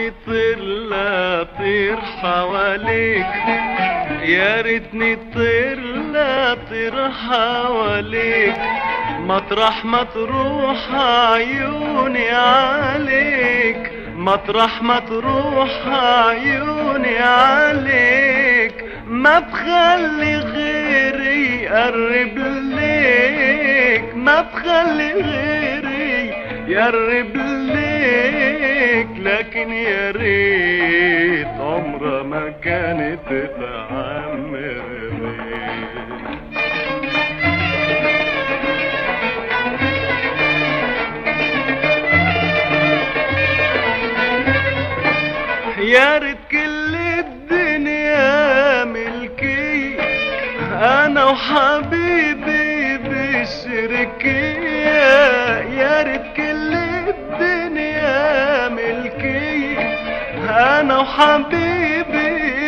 ريتني طير لا طير حواليك، يا ريتني طير لا طير حواليك، مطرح ما تروح عيوني عليك، مطرح ما تروح عيوني عليك، ما بخلي غيري يقرب ليك، ما بخلي غيري يقرب ليك، لكن يا ريت عمرها ما كانت تتعمر بيك. يا ريت كل الدنيا ملكي، انا وحبيبي بالشركية، يا ريت كل الدنيا ملكي، انا وحبيبي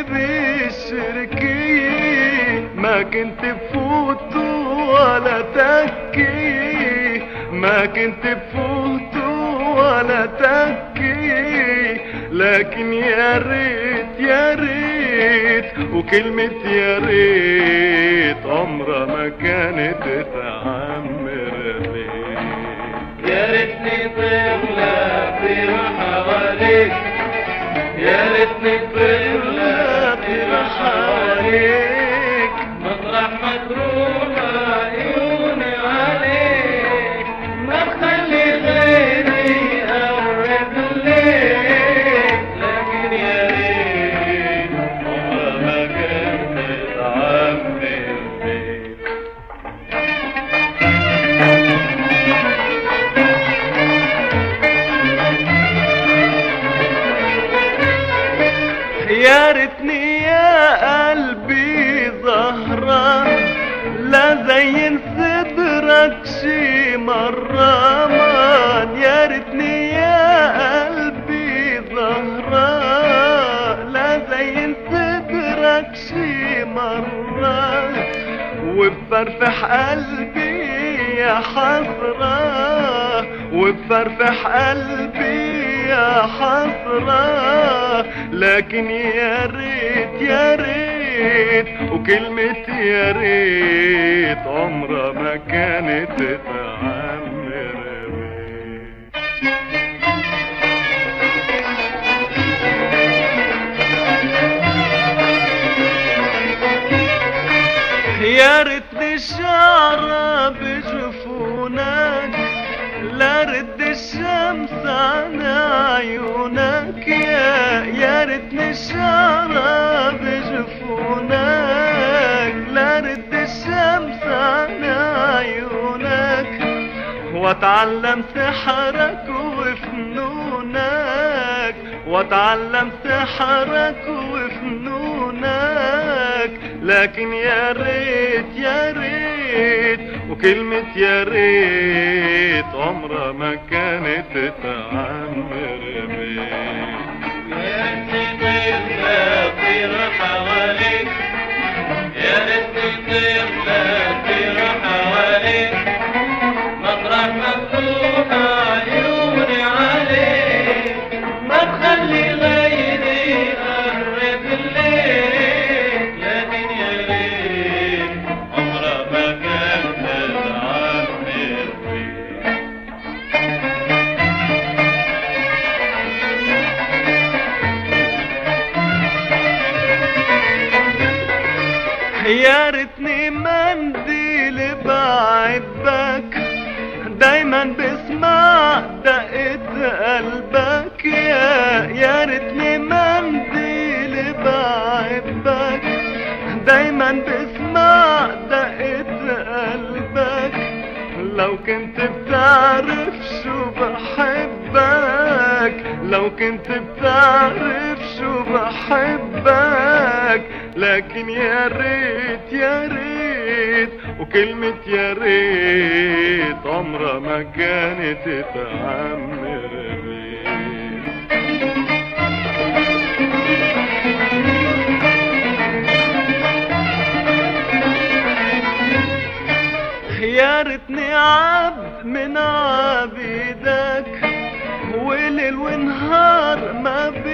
بالشركية، ما كنت بفوت ولا تكي، ما كنت بفوت ولا تكي، لكن يا ريت يا ريت، وكلمة يا ريت عمرها ما كانت تتعمر بيك. يا ريتني طير لا طير حواليك، يا ريتني طير لا طير حواليك، مطرح ما تروح عيوني عليك، ما تخلي غيري يقرب ليك، لكن يا ريت عمرها ما كانت تتعمر بيك. يا ريتني يا قلبي زهرة لا زين صدرك شي مرة مان، يا ريتني يا قلبي زهرة لا زين صدرك شي مرة، وبفرفح قلبي يا حسرة، وبفرفح قلبي يا حسرة، لكن يا ريت يا ريت، وكلمة يا ريت عمرها ما كانت تتعمر بيك. يا ريتني الشعرة بجفونك، لا رد الشمس عن عيونك، يا ريتني الشعرة بجفونك، لا رد الشمس عن عيونك، واتعلم سحرك وفنونك، واتعلم سحرك وفنونك، لكن يا ريت يا ريت، وكلمة يا ريت عمرها ما كانت تتعمر بيك. يا ريتني طير لا طير حواليك، يا ريتني طير لا طير حواليك، مطرح ما تروح عيوني عليك، ما تخلي غيري يقرب ليك، لكن يا ريت عمرها ما كانت تتعمر بيك. يا ريتني منديل بعبك، دايما بسمع دقة قلبك، يا ريتني منديل بعبك، دايما بسمع دقة قلبك، لو كنت بتعرف شو بحبك، لو كنت بتعرف شو بحبك، لكن يا ريت يا ريت، وكلمة يا ريت عمرها ما كانت تتعمر بيك. يا ريتني عبد من عبيدك، وليل ونهار ما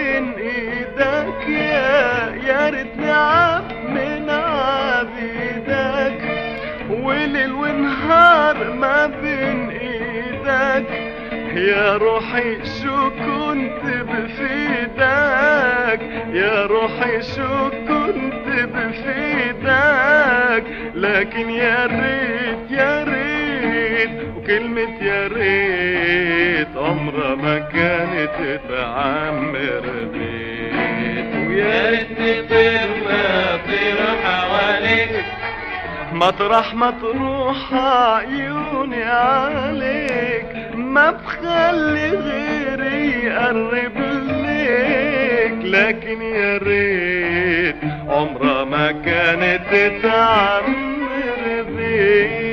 ايدك يا ريتني عبد من عبيدك، وليل ونهار ما بين ايدك، يا روحي شو كنت بفيدك، يا روحي شو كنت بفيدك، لكن يا ريت يا ريت، وكلمة يا ريت عمرها ما كانت تعمر بيت. ويا ريتني طير ما طير حواليك، مطرح ما تروح عيوني عليك، ما بخلي غيري يقرب ليك، لكن يا ريت عمرها ما كانت تعمر بيك.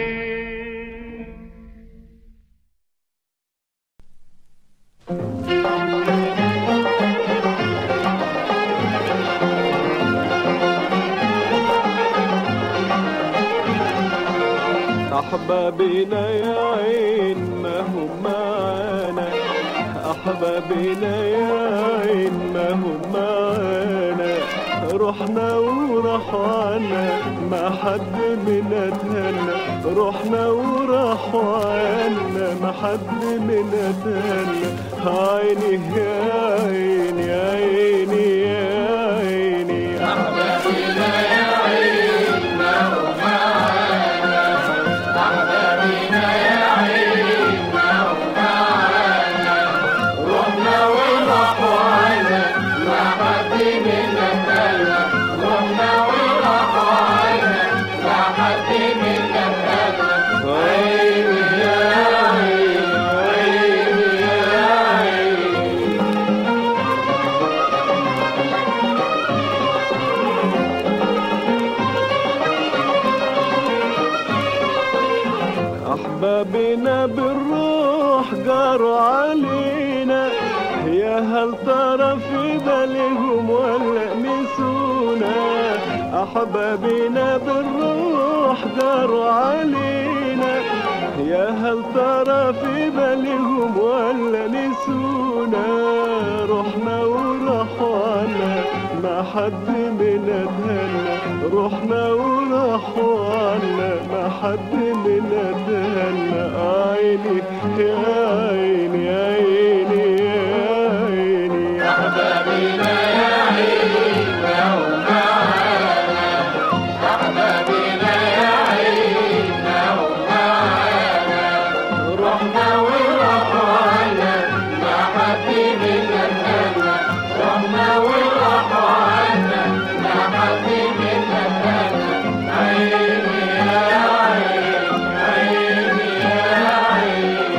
أحبابنا يا عين ما هم معانا، أحبابنا يا عين ما هم معانا، رحنا وراحوا عنا ما حد منا تهنى، رحنا وراحوا عنا ما حد منا تهنى. عيني يا عيني يا عيني يا عيني، أحبابنا يا عين ما هم معانا، أحبابنا يا عين ما هم معانا، رحنا وراحوا عنا ما حد منا تهنى، رحنا وراحوا عنا ما حد منا تهنى. عيني يا عين عيني يا عين. أحبابنا بالروح جاروا علينا، يا هل ترى في بالهم ولا نسونا، أحبابنا بالروح جاروا علينا، يا هل ترى في بالهم ولا نسونا، رحنا وراحوا عنا ما حد منا تهنى، رحنا وراحوا عنا ما حد منا تهنى. عيني يا عيني يا عيني يا عيني، أحبابنا يا عين ما هم معانا، أحبابنا يا عين ما هم معانا، رحنا وراحوا عنا ما حد منا تهنى، رحنا وراحوا عنا ما حد منا تهنى. عيني يا عين عيني يا عين.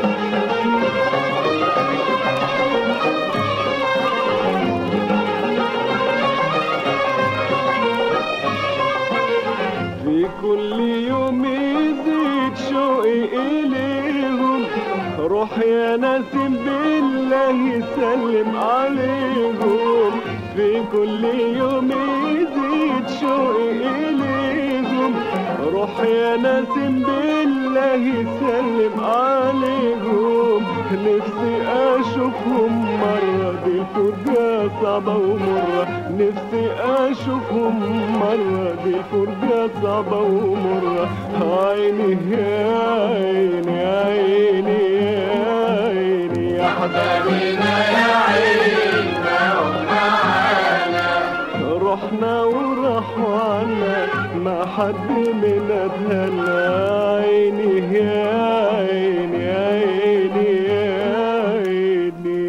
في كل يوم يزيد شوقي إليهم، روح يا ناسم بالله سلم عليهم، في كل يوم يزيد شوقي إليهم، روح يا ناسم بالله سلم عليهم، نفسي أشوفهم مرة دي الفرجة صعبة ومرة، نفسي أشوفهم مرة دي الفرجة صعبة ومرة. عيني يا عيني يا عيني يا عيني يا أحبابنا يا عين ما هم معانا، رحنا وراحوا عنا ما حد منا تهنى. عيني يا عيني يا عيني يا عيني.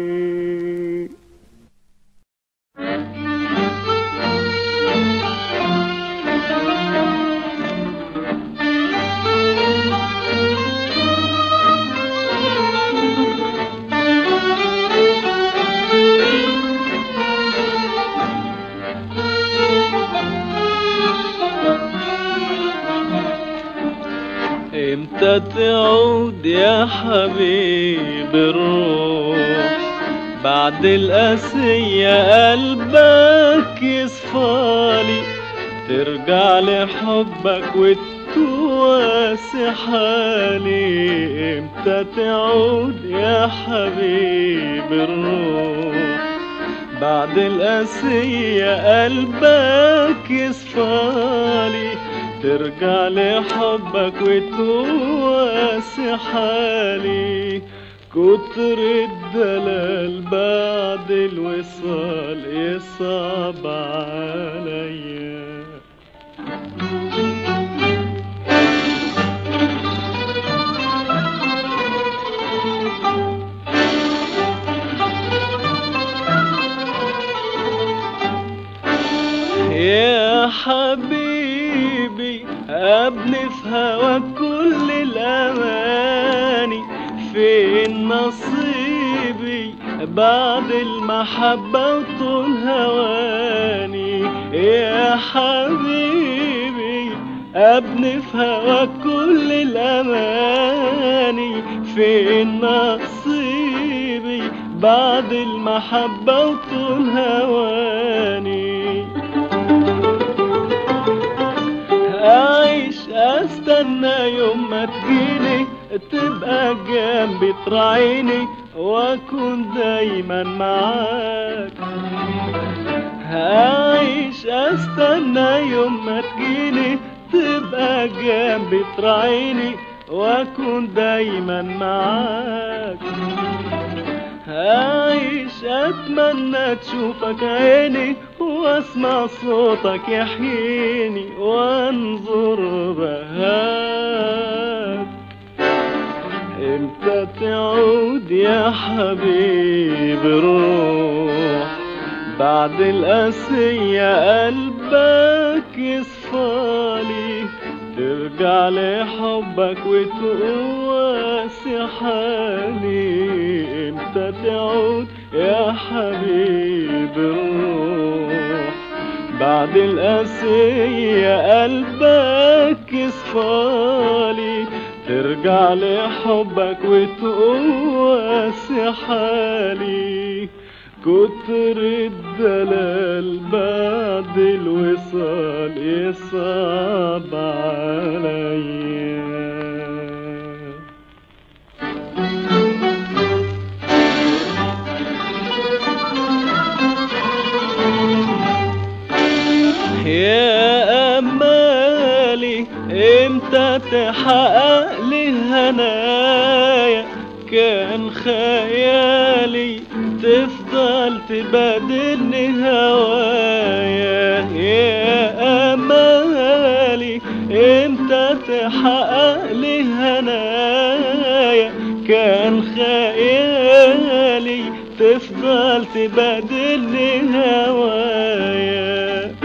امتى تعود يا حبيب الروح، بعد القاسية قلبك يصفالي، ترجع لحبك وتواسي حالي. امتى تعود يا حبيب الروح، بعد القاسية قلبك يصفالي، ترجع لحبك وتواسي حالي. كتر الدلال بعد الوصال يصعب عليا. يا حبيبي ابني في هواك كل الاماني، فين نصيبي بعد المحبة وطول هواني. يا حبيبي ابني في هواك كل الاماني، فين نصيبي بعد المحبة وطول هواني. أعيش أستنى يوم ما تجيني، تبقى جنبي تراعيني وأكون دايما معاك. أعيش أستنى يوم ما تجيني، تبقى جنبي تراعيني وأكون دايما معاك. أعيش أتمنى تشوفك عيني وأسمع صوتك يحييني وأنظر بهاك. إمتى تعود يا حبيب الروح، بعد القاسية قلبك يصفالي، ترجع لحبك وتقاسي حالي. امتى تعود يا حبيب الروح، بعد القاسية قلبك يصفالي، ترجع لحبك وتقاسي حالي. كتر الدلال بعد الوصال يصعب عليا. يا أمالي امتى تحقق لي هنايا، كان خيالي تفضل تبادلني هوايا. يا أمالي امتى تحقق لي هنايا، كان خيالي تفضل تبادلني هوايا.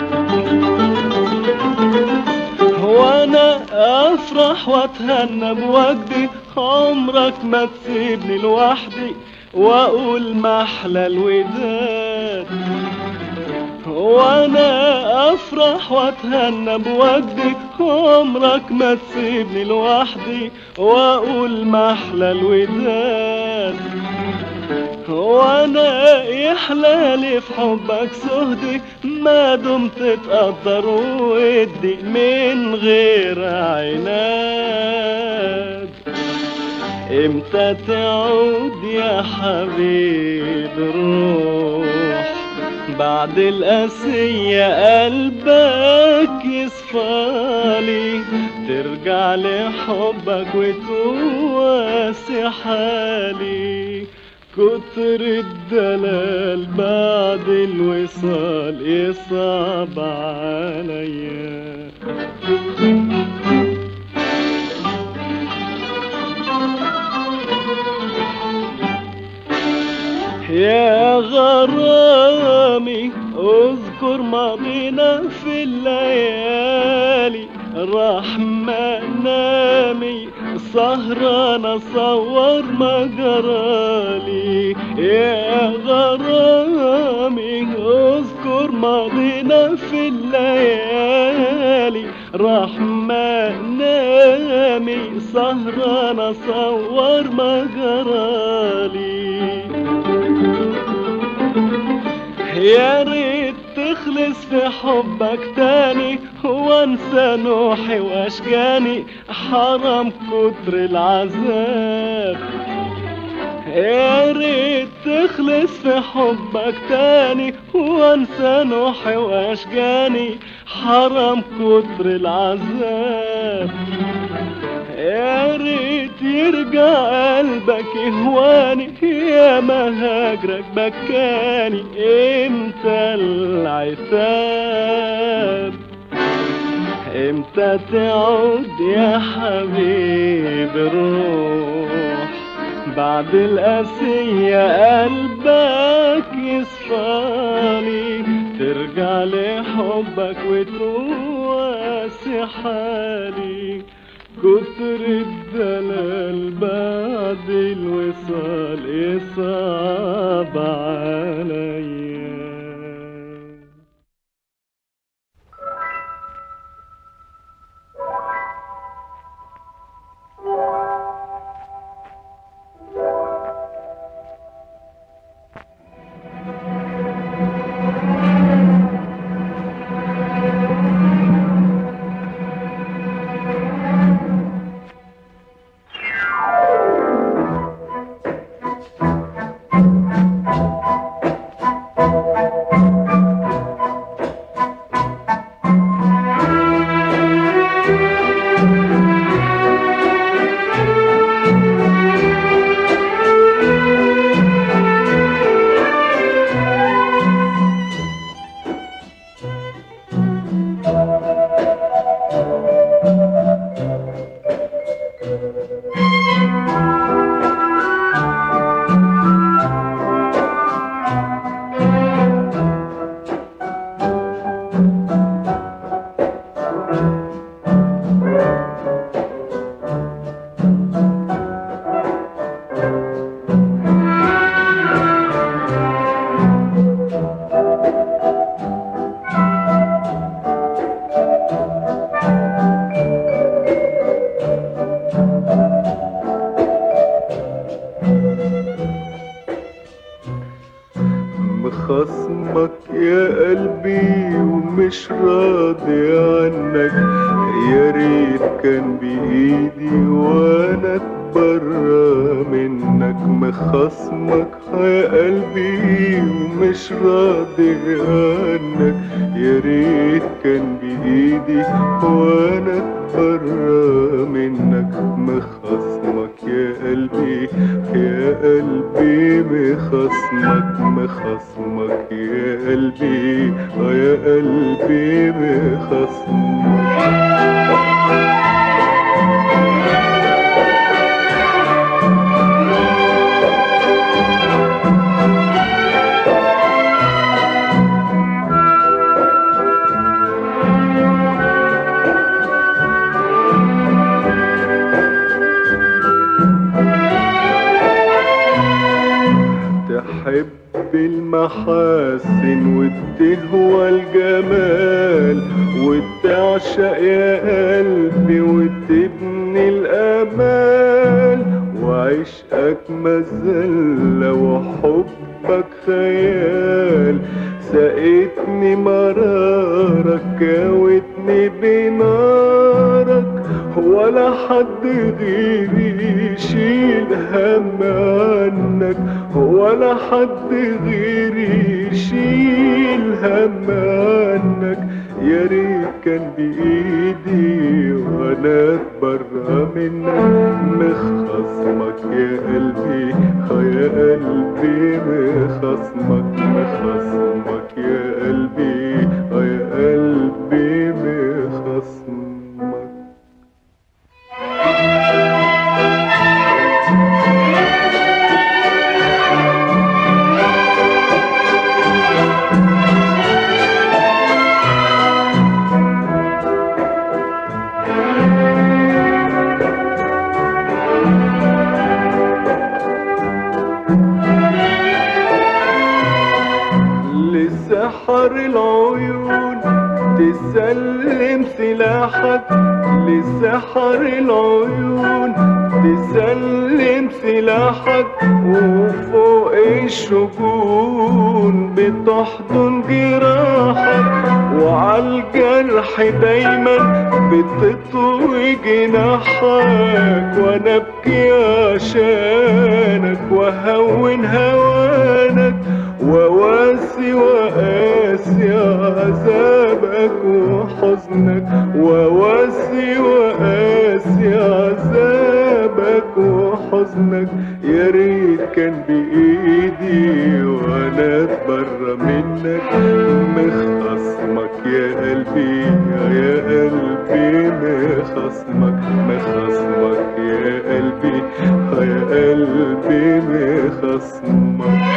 وانا افرح واتهنى بوجدي، عمرك ما تسيبني لوحدي واقول محلى الوداد. وانا افرح واتهنى بوجدي، عمرك ما تسيبني لوحدي واقول محلى الوداد. وانا يحلالي في حبك سهدي، ما دمت تقدر ودي من غير عناد. امتى تعود يا حبيب الروح، بعد القاسية قلبك يصفالي، ترجع لحبك وتواسي حالي. كتر الدلال بعد الوصال يصعب عليا. يا غرامي اذكر ماضينا في الليالي، راح منامي سهران اصور ما جرالي. يا غرامي اذكر ماضينا في الليالي، راح منامي سهران اصور ما جرالي. يا ريت تخلص في حبك تاني وانسى نوحي واشجاني، حرام كتر العذاب. يا ريت تخلص في حبك تاني وانسى نوحي واشجاني، حرام كتر العذاب. يا ريت يرجع قلبك يهواني، يا ما هاجرك بكاني امتى العتاب. امتى تعود يا حبيبي الروح بعد القاسية قلبك يصفاني، ترجع لحبك وتواسي حالي. كتر الدلال بعد الوصال يصعب عليا. خصمك يا قلبي ومش راضي عنك، يا ريت كان بإيدي وانا اتبرى منك. مخصمك يا قلبي ومش راضي عنك، يا ريت كان بإيدي وانا اتبرى منك. مخصمك يا قلبي يا قلبي، مخصمك مخصمك يا قلبي يا قلبي مخصمك. تحب المحاسن وتهوى الجمال وتعشق يا قلبي وتبني الامال، وعشقك مذلة وحبك خيال. سقيتني مرارك كاوتني بنارك، ولا حد غيري يشيل هم عنك، ولا حد غيري يشيل هم عنك. يا ريت كان بإيدي وانا اتبرى منك. مخصمك يا قلبي يا قلبي مخصمك مخصمك يا قلبي يا قلبي مخصمك. تسلم سلاحك لسحر العيون، تسلم سلاحك وفوق الشجون بتحضن جراحك، وعالجرح دايما بتطوي جناحك، وانا ابكي عشانك واهون هوانك، وواسي وقاسي عذابك وحزنك، وواسي وقاسي عذابك وحزنك. يا ريت كان بإيدي وانا اتبرى منك، مخصمك يا قلبي يا قلبي، مخصمك مخصمك يا قلبي يا قلبي، مخصمك.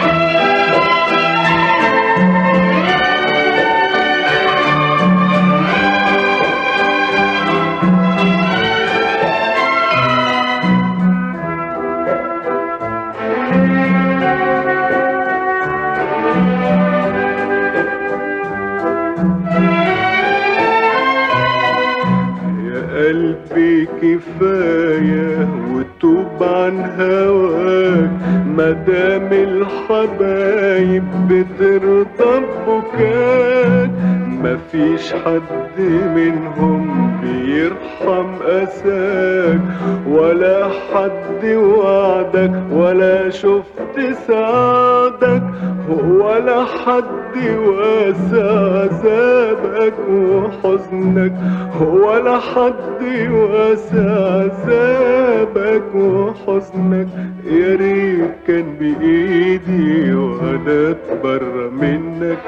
قلبي كفاية وتوب عن هواك، مدام الحبايب بترضى ببكاك، مفيش حد منهم بيرحم أساك، ولا حد وعدك ولا شفت سعادك، ولا حد واسع عذابك وحزنك، ولا حد واسع عذابك وحزنك. يا ريت كان بإيدي وانا اتبرى منك،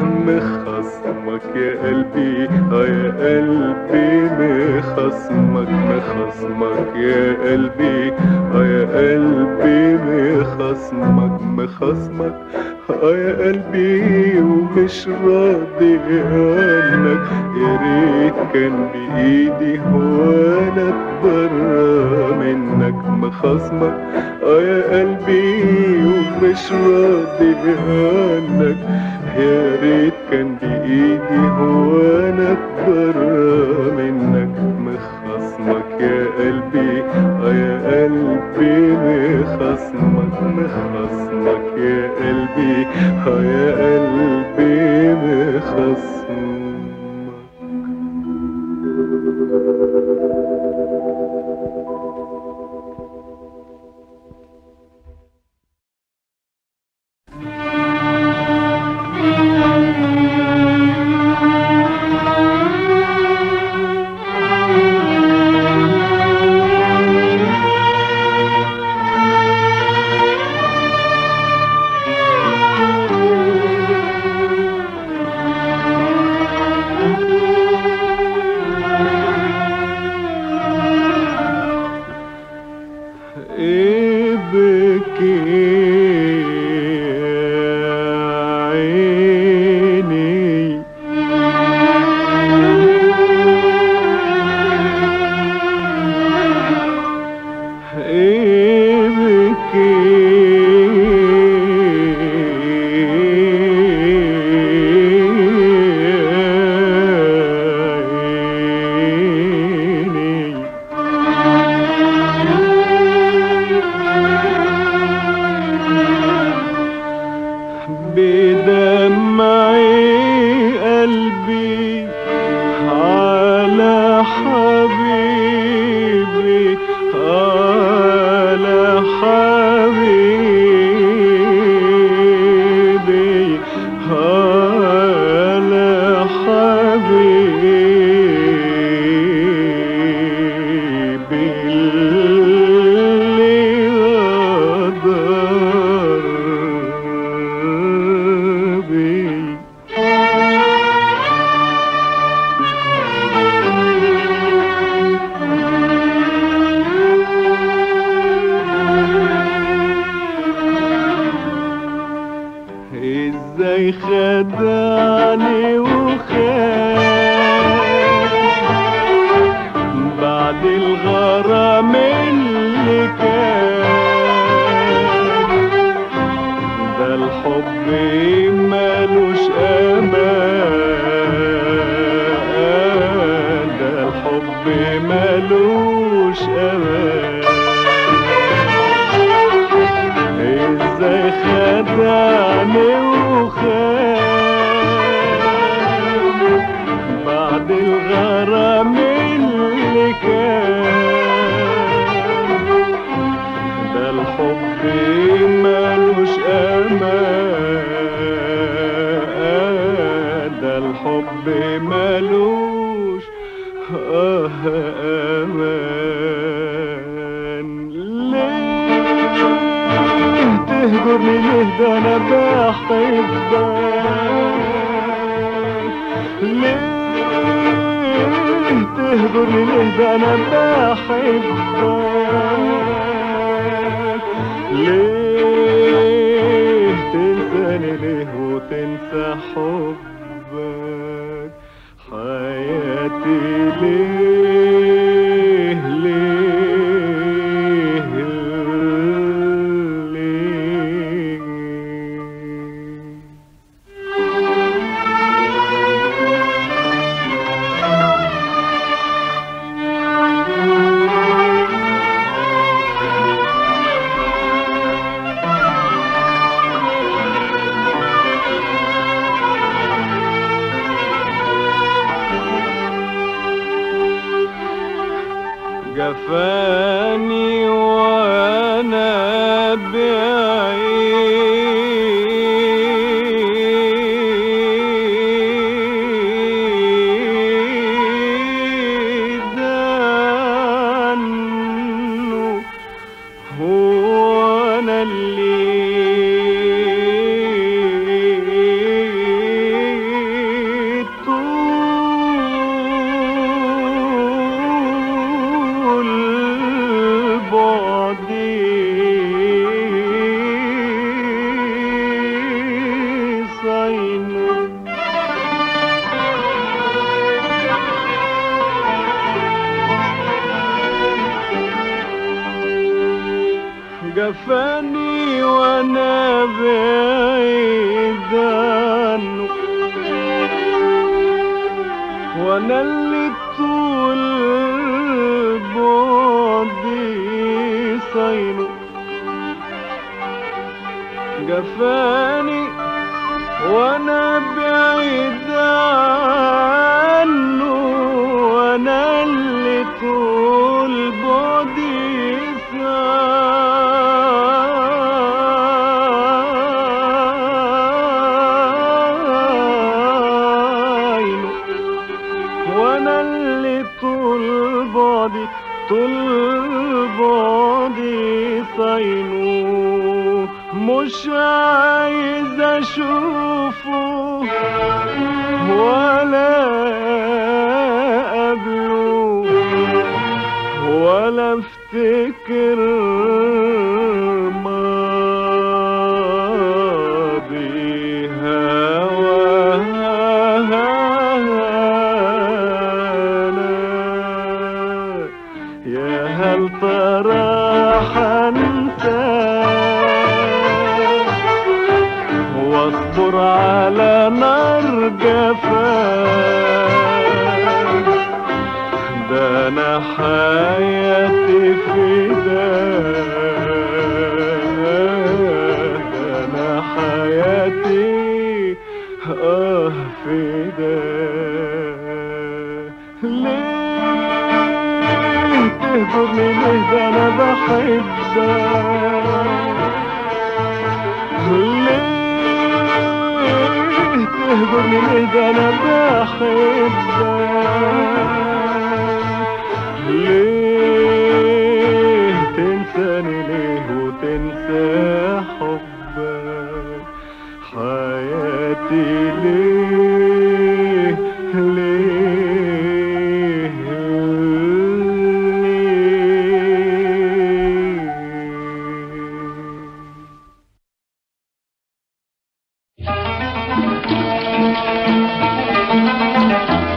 مخصمك يا قلبي يا قلبي، مخصمك مخصمك يا قلبي يا قلبي، مخصمك مخصمك يا قلبي، ومش راضي عنك. يا ريت كان بإيدي وانا اتبرى منك، مخصمك يا قلبي ومش راضي عنك. يا ريت كان بإيدي وانا اتبرى منك، مخصمك يا قلبي يا قلبي، مخصمك مخصمك يا قلبي يا قلبي، مخصمك. ازاي خدعني وخان الحب ملوش امان. ازاي خدعني وخان بعد الغرام اللي كان، ده الحب ملوش امان، ده الحب ملوش امان. ليه تهجرني ليه ده انا بحبك؟ ليه تهجرني ليه ده انا بحبك؟ ليه تنساني ليه وتنسى حبك؟ حياتي ليه ليه ليه؟ جفاني وانا بعيد عنه، هو انا اللي جفاني وانا بعيد عنه، وانا اللي طول بعدي صاينه. جفاني وانا بعيد عنه، وانا اللي طول بعدي صاينه، وانا اللي طول بعدي صاينه. مش عايز اشوفه ولا قبله، ولا افتكر ماضي هوانا. يا هل ترى حنساك واصبر على نار جفاك؟ ده انا حياتي فداك، ده انا حياتي فداك. ليه تهجرني ليه ده انا بحبك؟ ليه تهجرني ليه ده انا بحبك؟ ليه تنساني ليه وتنسى حبك؟ حياتي ليه ليه ليه؟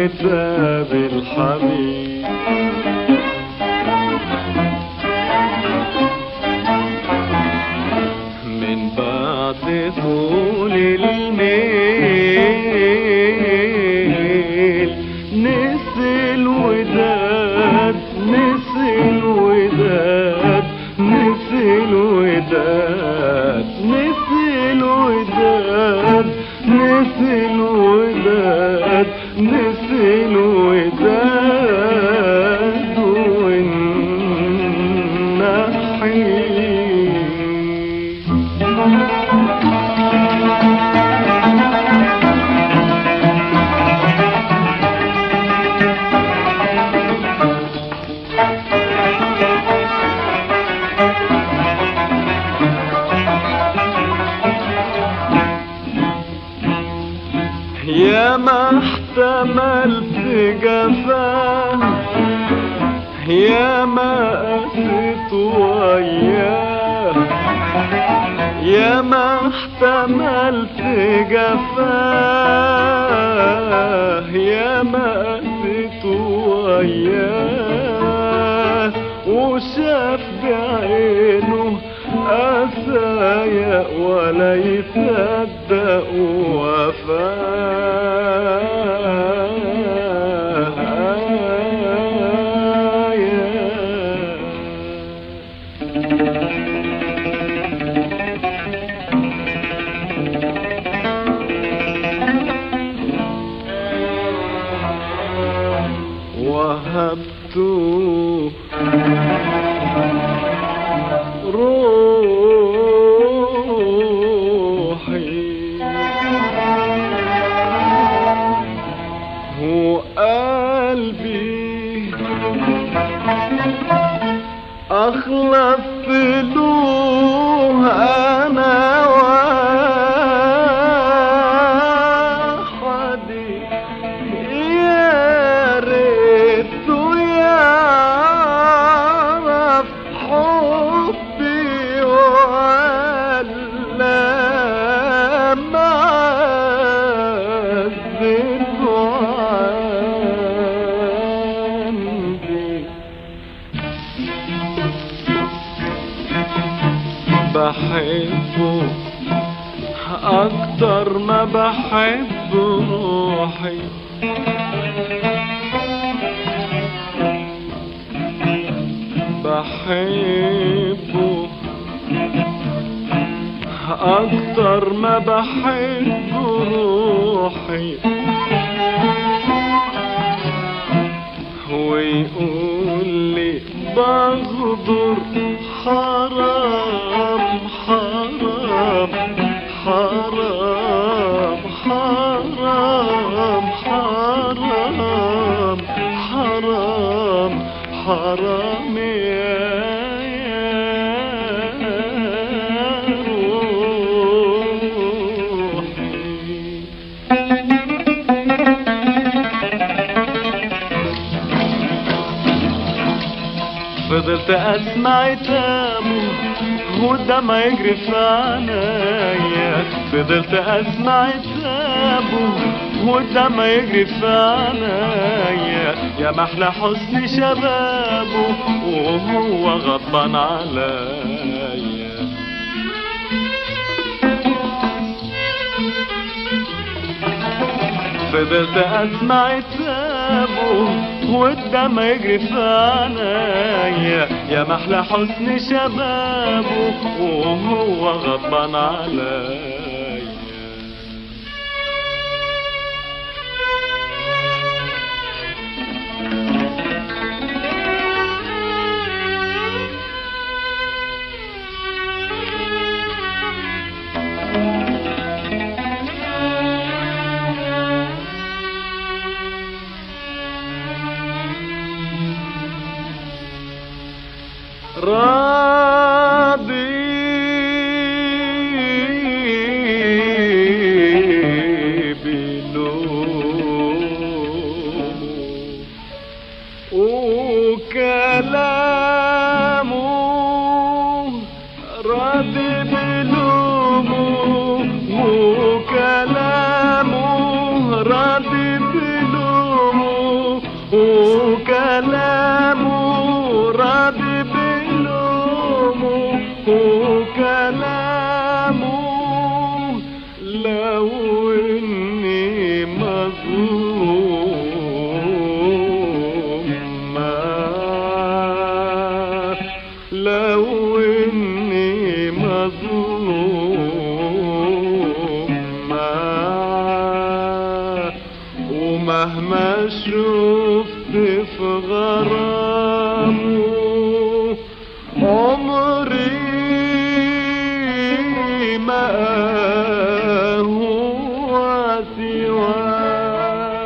عتاب الحبيب. من بعد طول الليل نسي الوداد، نسي الوداد، نسي الوداد، نسي الوداد، نسي الوداد، نسي الوداد يا ما احتملت جفاه، يا ما قست وياه، يا ما احتملت جفاه، يا ما قست وياه، وشاف بعينه قسايا ولا يصدق وهبته روحي وقلبي أخلصت له أنا وحدي، يا ريته يعرف حبي ولا معذبه عندي. بحبه أكتر ما بحب روحي، بحبه أكتر ما بحب روحي، ويقول لي بغدر حرام حرام حرام حرام حرام حرام حرام يا فضلت اسمع عتابه والدمع يجري في عينيا، فضلت اسمع عتابه والدمع يجري في عينيا، يا محلى حسن شبابه وهو غضبان عليا. فضلت اسمع عتابه والدمع يجري في عينيا، يا محلى حسن شبابه وهو غضبان عليا. راضي بلومه وكلامه، راضي بلومه وكلامه، راضي بلومه مهما شفت في غرامه عمري ما هو سواه.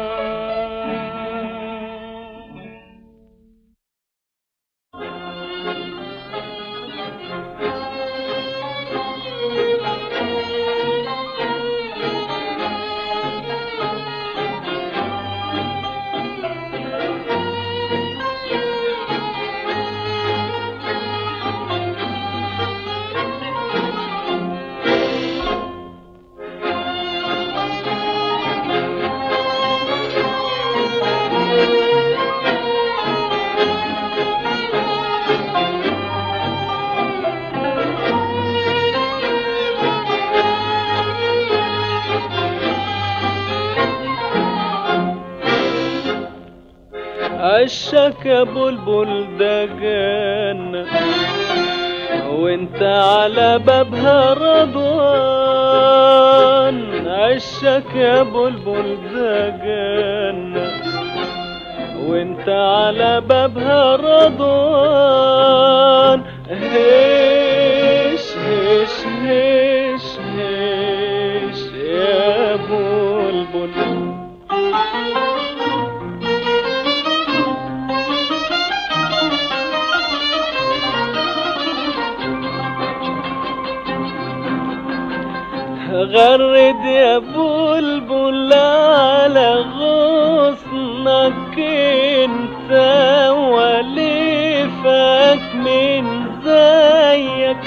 عشك يا بلبل ده جنة وانت على بابها رضوان. عشك يا بلبل ده جنة وانت على بابها رضوان. هش هش هش هش يا بلبل. غرد يا بلبل على غصنك انت وليفك من زيك.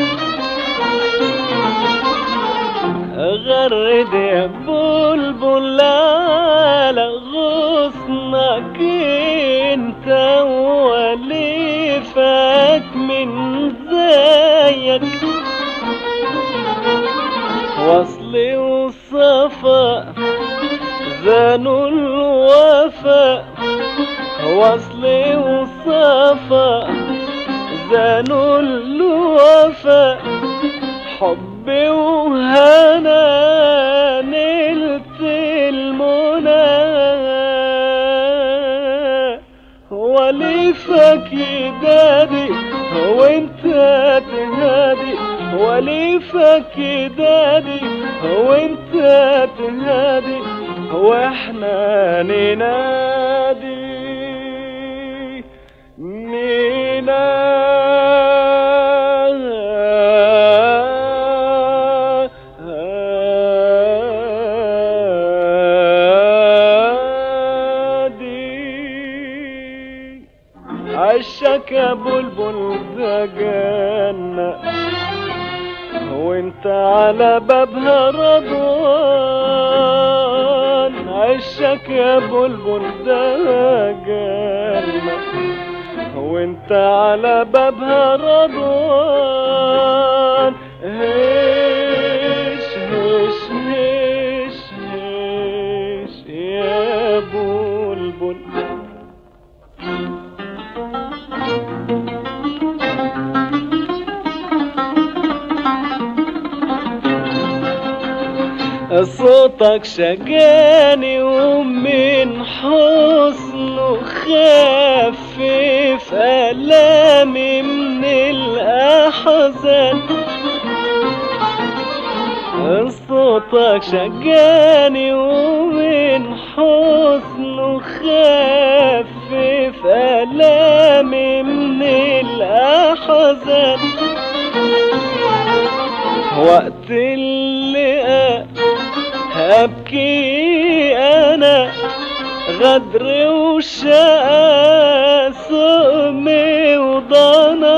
غرد يا بلبل على غصنك انت وليفك من زيك. وصلي وصفا زانوا الوفا. وصلي وصفا زانوا الوفا. حبي وهنا نلت المنى. وليفك يدادي وانت تهادي. وليفك يدادي وانت تهادي واحنا ننادي عشك يا بلبل ده جنة وانت على بابها رضوان. عشك يا بلبل ده جنة وانت على بابها رضوان. هش هش هش هش يا بلبل. صوتك شجاني ومن حسنه خفف ألامي من الأحزان. صوتك شجاني ومن حسنه خفف ألامي من الأحزان. وقت اللقاء أبكي أنا غدر وشقى سقمي وضنا.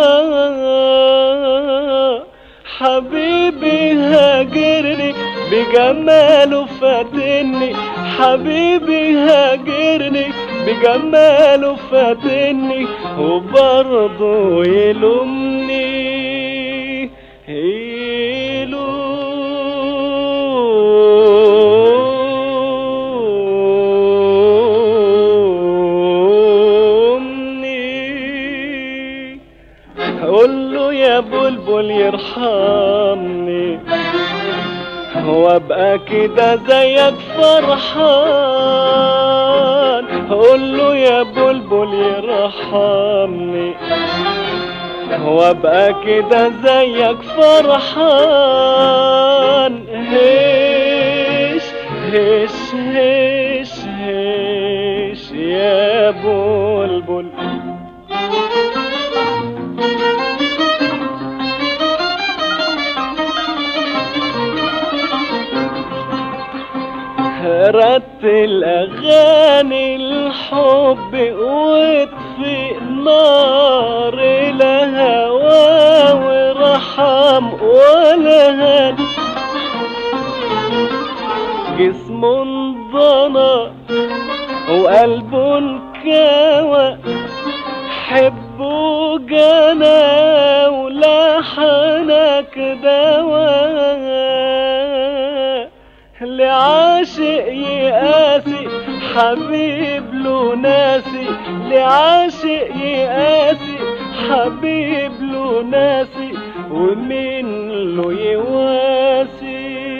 حبيبي هاجرني بجماله فاتني. حبيبي هاجرني بجماله فاتني وبرضه يلومني. قوله يا بلبل يرحمني وابقى كده زيك فرحان. قول له يا بلبل يرحمني وابقى كده زيك فرحان. هش هش هش هش يا بلبل. رتل اغاني الحب واطفئ نار الهوى ورحم ولا هان. جسم انضنى وقلب انكوى حبه جنى ولحنك دواء. لعاشق يقاسي حبيب له ناسي، لعاشق يقاسي حبيب له ناسي، ومين له يواسي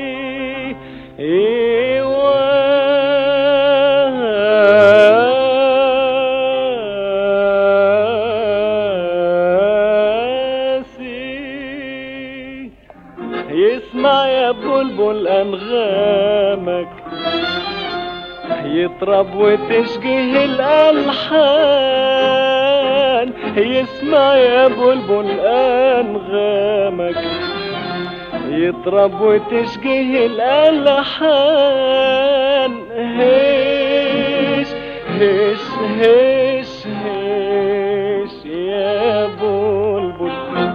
يسمع يا بلبل أنغامك يطرب وتشجيه الألحان. يسمع يا بلبل أنغامك يطرب وتشجيه الألحان. هش هش هش هش يا بلبل.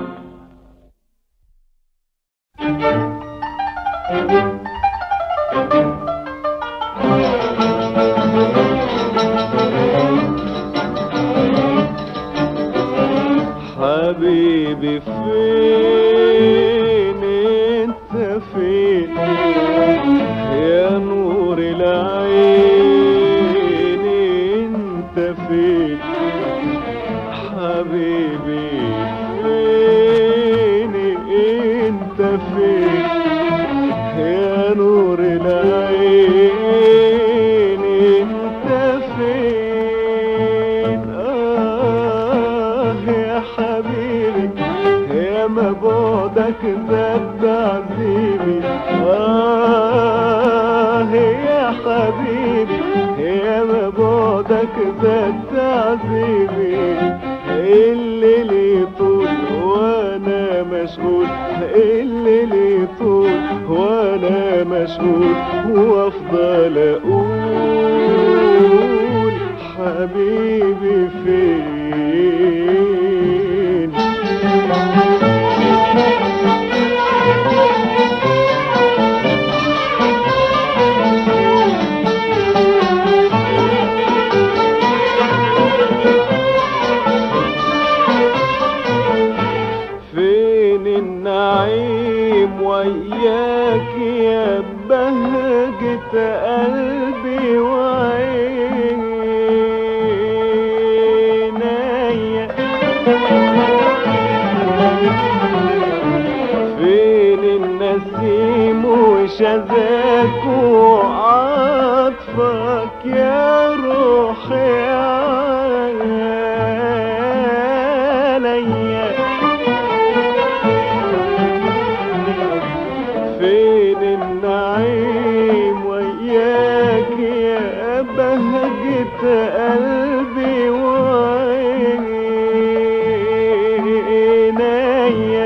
حبيبي فين انت فين يا نور العين انت فين. حبيبي فين انت فين يا نور العين انت فين. يا حبيبي يا ما بعدك زاد تعذيبي. يا حبيبي يا ما بعدك زاد تعذيبي. الليل يطول وانا مشغول، الليل يطول وانا مشغول، وافضل اقول حبيبي فين. فين النعيم وياك يا بهجة قلبي وعينيا. فين النسيم وشذاك وعطفك يا روحي عليا. فين النعيم وياك يا بهجة قلبي وعينيا.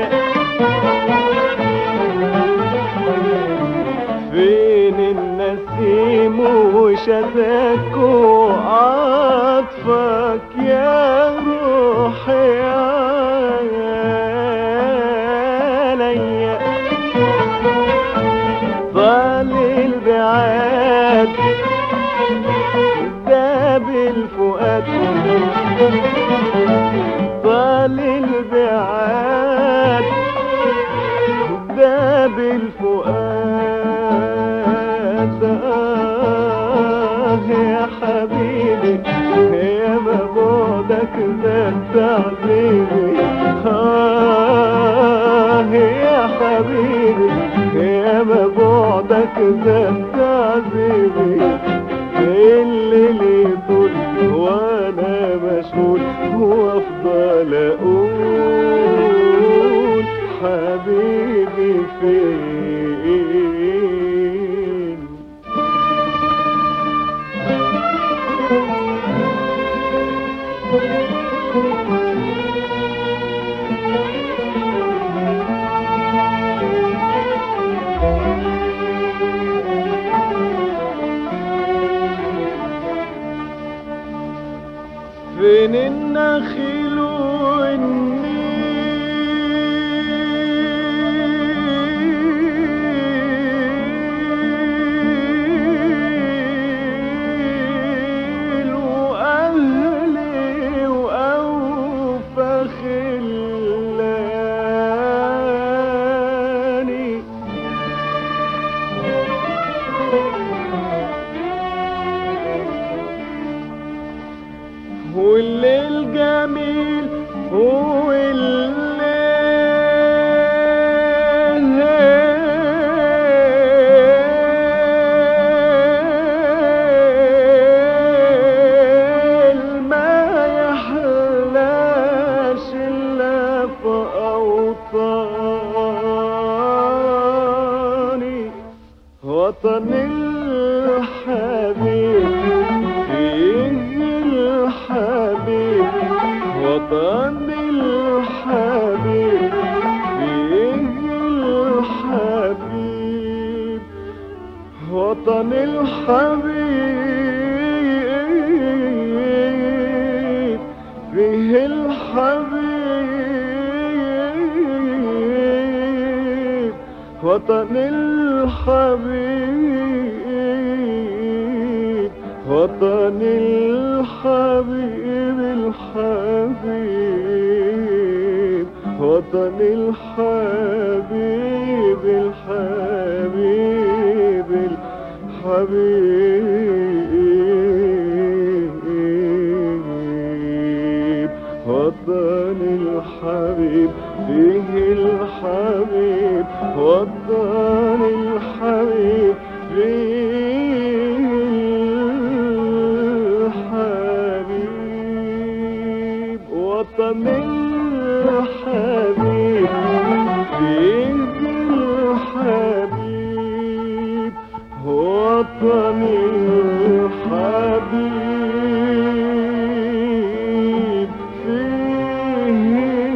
فين النسيم وشذاك وعطفك يا روحي عليا. ضل البعاد داب الفؤاد، ضل البعاد داب الفؤاد. يا حبيبي يا ما بعدك زاد تعذيبي. يا حبيبي يا ما بعدك زاد تعذيبي. الليل يطول بين النخيل والنيل وأهلي وأوفى خلاني والليل جميل والليل ما يحلاش إلا في أوطاني وطن الحبيب الحبيب وطن الحبيب الحبيب وطن الحبيب فيه الحبيب وطن الحبيب وطن الحبيب الحبيب وطن الحبيب الحبيب الحبيب وطن الحبيب فيه الحبيب وطن الحبيب فيه الحبيب وطن الحبيب فيه الحبيب وطن الحبيب فيه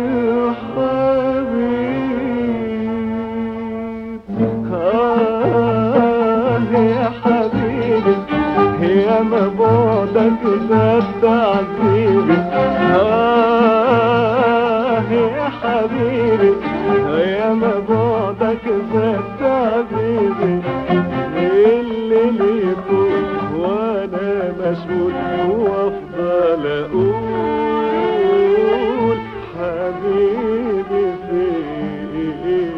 الحبيب يا حبيبي يا ما بعدك زاد تعذيبي يا حبيبي يا ما بعدك زاد تعذيبي الليل يطول وانا مشغول وافضل اقول حبيبي فين.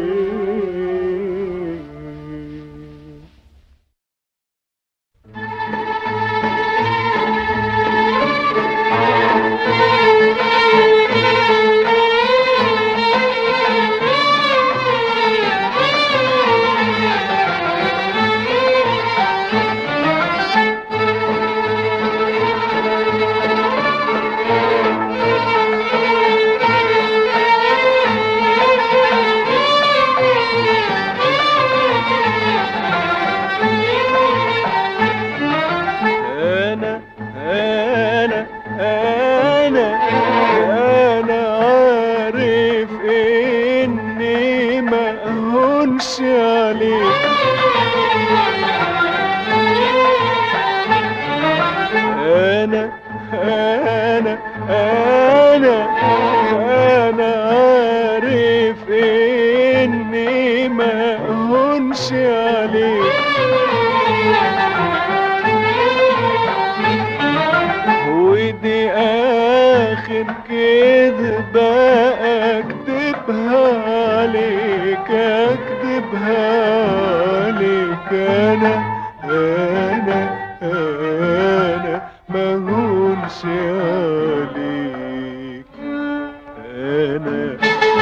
أنا عارف إني ما أهونش عليك أنا عارف إني ما أهونش عليك ودي آخر كذبة أكذبها عليك أنا مهونش عليك أنا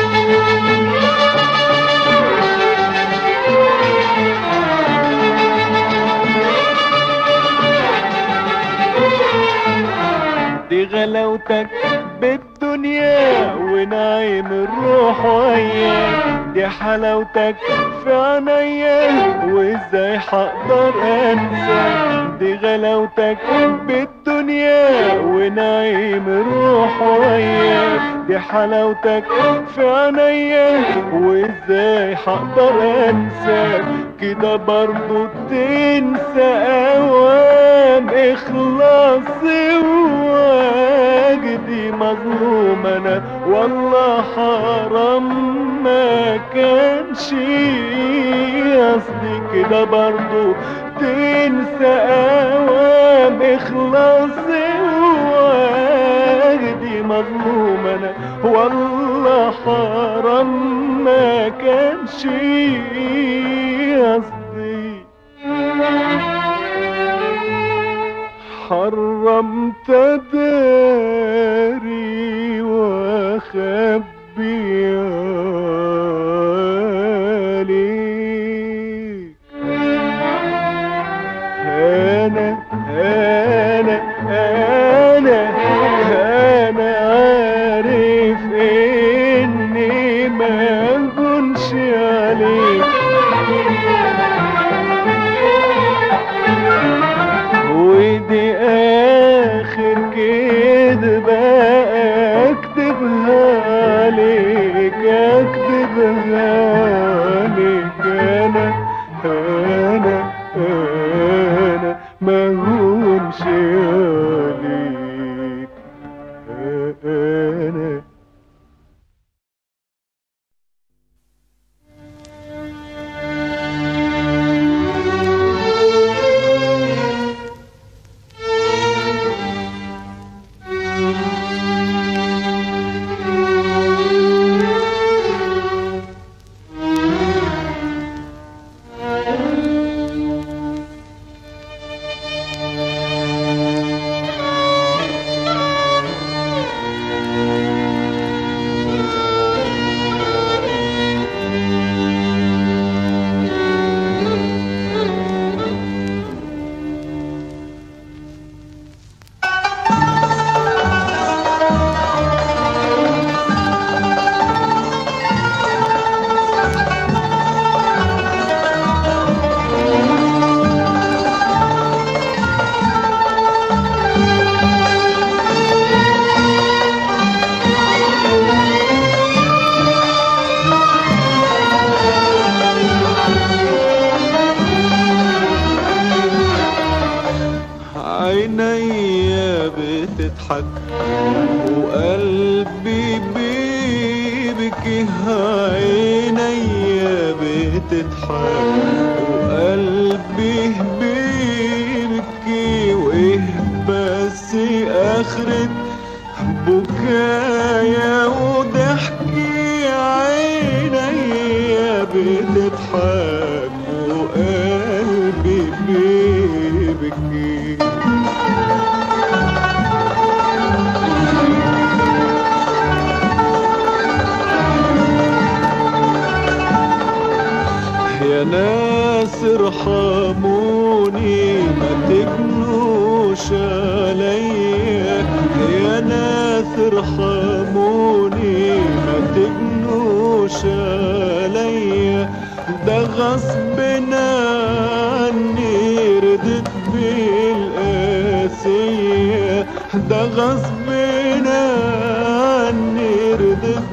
دي غلاوتك بالدنيا ونعيم الروح وياك دي حلاوتك في عينيا وازاي هقدر انساك دي غلاوتك بالدنيا ونعيم الروح وياك دي حلاوتك في عينيا وازاي هقدر انساك كده برضو تنسى اوام اخلاصي مظلوم انا والله حرام ما كانش قصدي كده برضو تنسى اوام اخلاصي ووجدي مظلوم انا والله حرام ما كانش قصدي حرمت داري واخبي عليك انا عارف اني ما كنش عليك ودي اخر كدبة اكتبها عليك انا ما هونش عليك انا عينيا بتضحك وقلبي بيبكي عينيا بتضحك وقلبي بيبكي وايه بس اخرة بكايا وضحكي عينيا بتضحك وقلبي بيبكي يا ناس ارحموني ما تجنوش عليا يا ناس ارحموني ما تجنوش عليا ده غصب عني ردت بالقاسية ده غصب عني ردت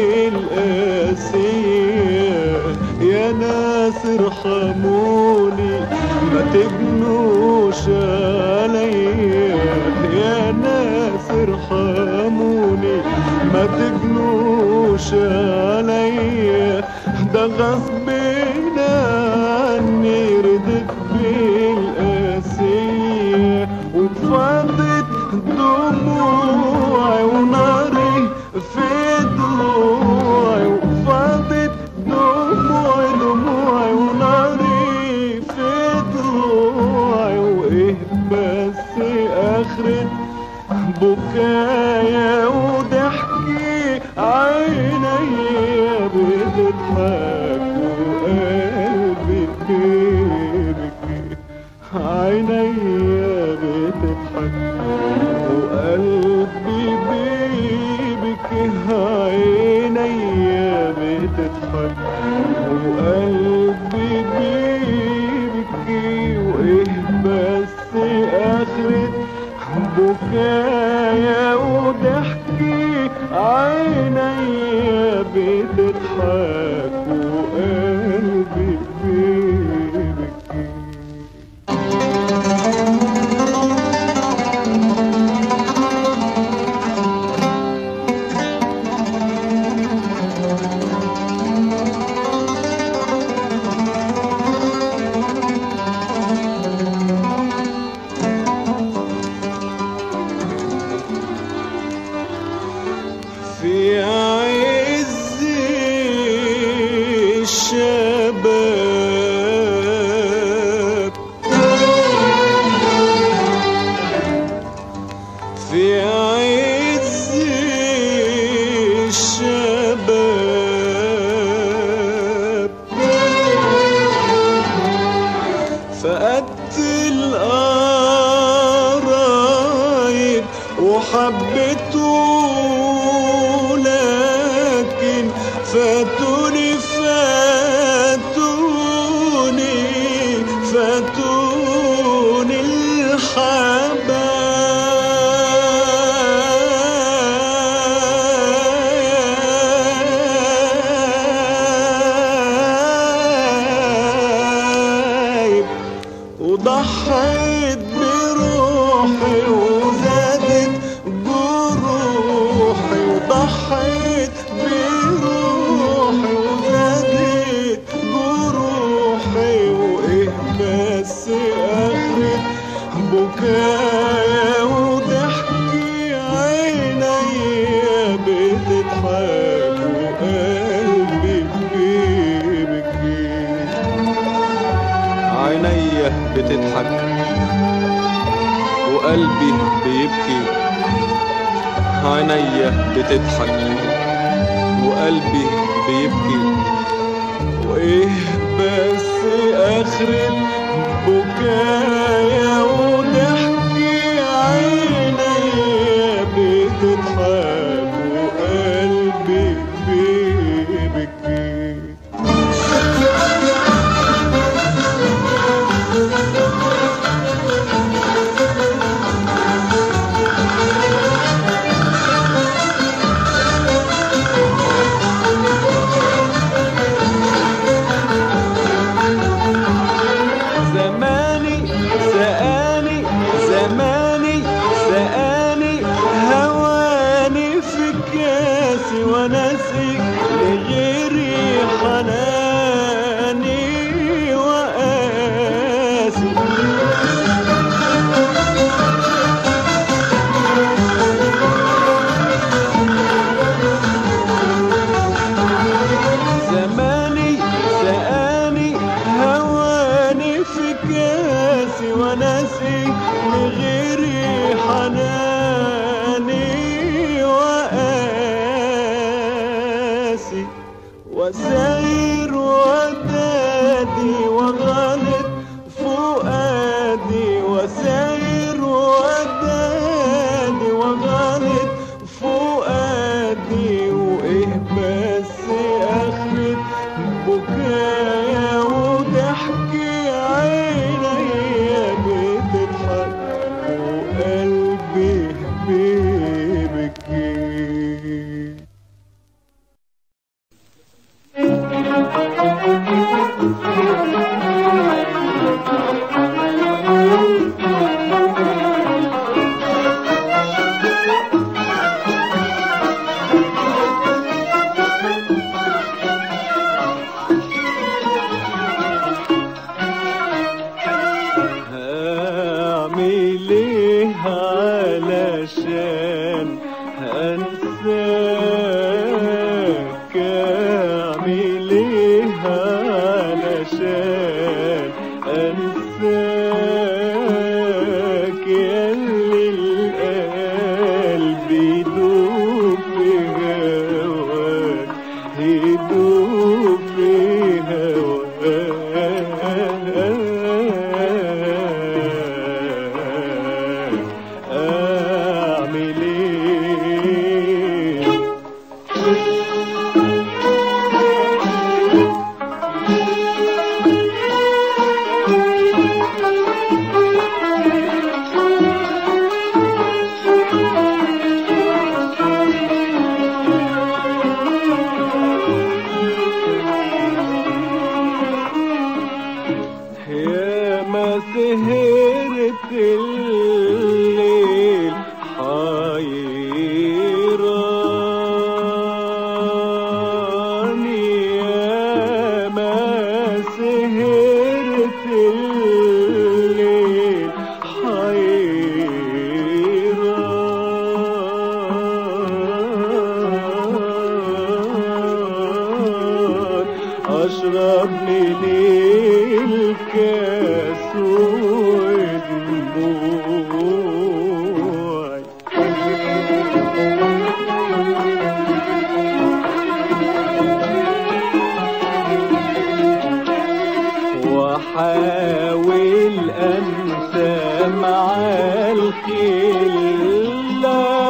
بالقاسية يا ناس ارحموني ما تجنوش عليا يا ناس ارحموني ما تجنوش عليا ده غصب عني ردت بالقاسية وفاضت دموعي وناري في ضلوعي وفاضت دموعي وناري في ضلوعي وايه بس اخرة بكايا وضحكي عينيا بتضحك وقلبي بيبكي عينيا بتضحك وقلبي بيبكي عينيا بتضحك وقلبي بيبكي وايه بس اخرة بكايا وضحكي عينيا بتضحك وقلبي بيبكي حبيته لكن فاتوني الحبايب وضحيت بروحي وزادت جروحي وضحيت بروحي وزادت جروحي وإيه بس آخرة بكايا وضحكي عينيا بتضحك وقلبي بيبكي عينيا بتضحك وقلبي بيبكي عينيا بتضحك وقلبي بيبكي وايه بس اخرة بكايا وضحكي عينيا بتضحك وقلبي بيبكي وناسي لغيري حناني وقاسي زماني سقاني هواني في كاسي وناسي لغيري حناني وساير ودادي وغالط فؤادي وساير ودادي وغالط فؤادي وايه بس اخرة بكايا وضحكي عينيا بتضحك وقلبي بيبكي هعمل ايه علشان انساك اعمل ايه علشان انساك ياللي القلب يدوب في هواك يدوب في هواك اعمل ايه يا ما سهرت الليل حيراني يا ما سهرت الليل حيران اشرب من الكاس ودموعي واحاول انسى مع الخلة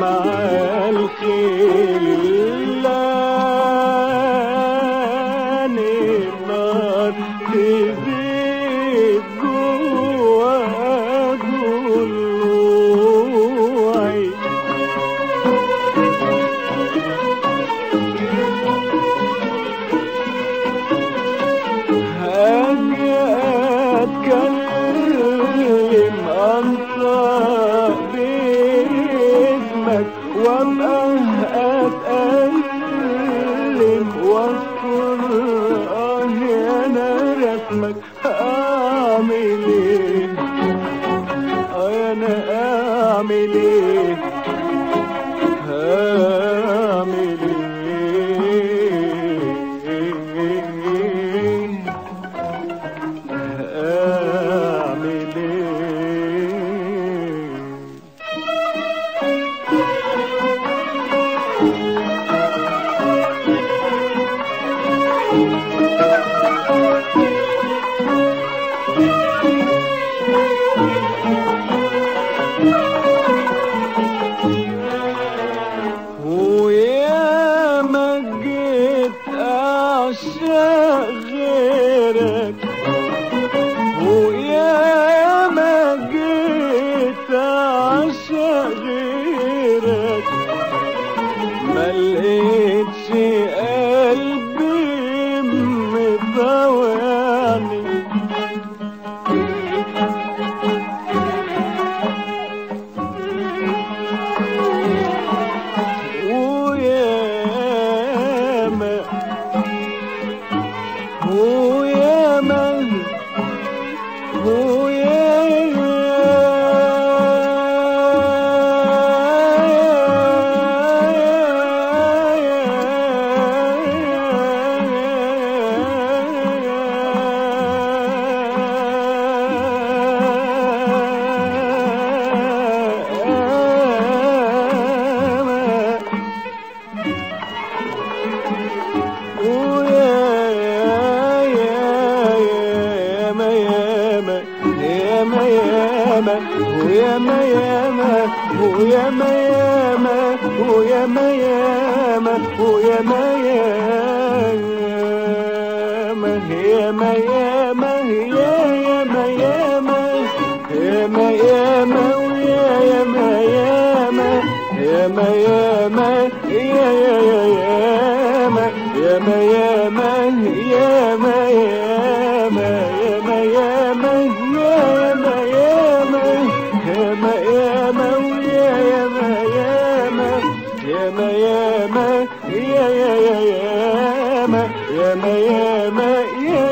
مع الخلان النار تزيد جوا ضلوعي هاجي اتكلم انطق باسمك وابقى اتألم واذكر انا رسمك اعمل ايه انا اعمل ايه هعمل ايه هعمل ايه ويا ما جيت اعشق غيرك ويا ما جيت اعشق غيرك ما لقيتش قلبي مطوعني وياما ياما وياما ياما وياما ياما وياما ياما ياما ياما ياما ياما ياما ياما وياما ياما ياما ياما يا ياما ياما ياما ياما ياما ياما ياما ياما ياما ياما ياما ويا ياما ياما ياما ياما يا ياما ياما ياما يا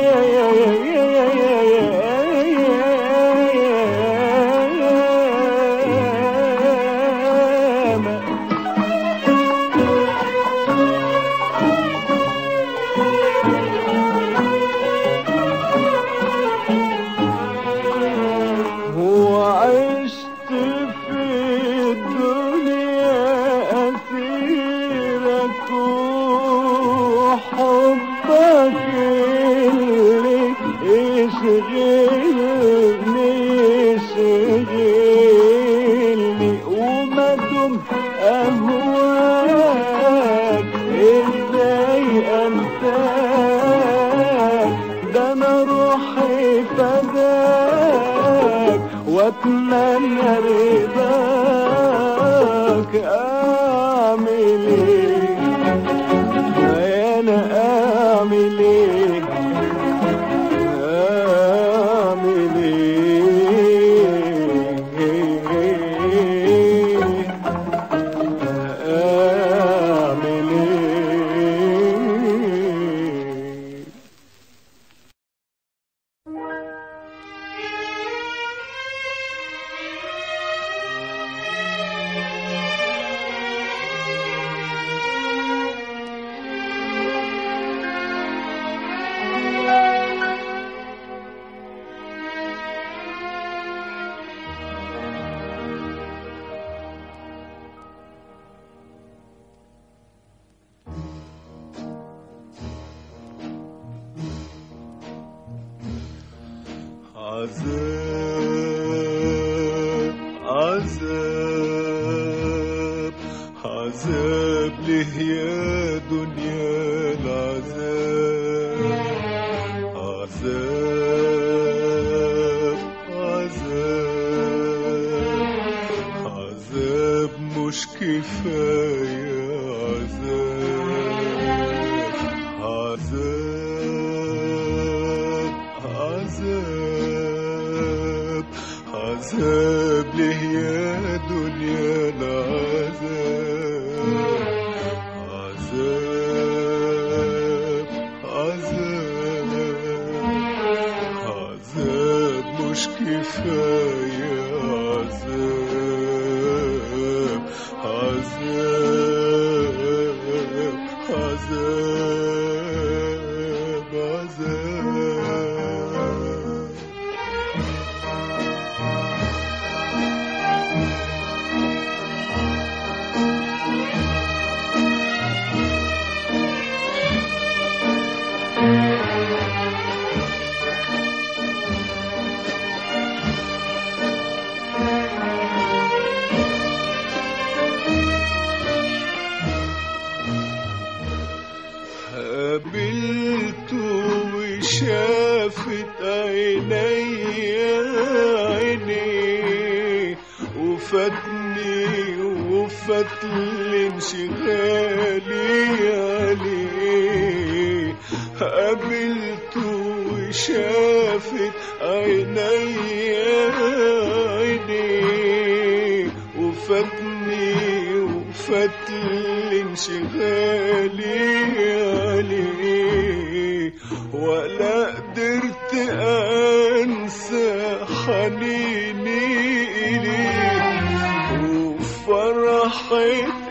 يشغلني وما دمت أهواك إزاي أنساك ده أنا روحي فداك وأتمنى رضاك أعمل إيه أنا أعمل إيه أعمل عذاب عذاب عذاب ليه يا دنيا العذاب، عذاب عذاب عذاب مش كفاية، عذاب عذاب عذاب ليه يا دنيا العذاب، عذاب عذاب عذاب مش كفاية، عذاب عذاب عذاب. قابلته وشافت عيني وفاتني وفات الانشغالي عليه، قابلته وشافت عيني وفاتني وفات الانشغالي عليه، ولا قدرت انسى حنيني اليه وفرحة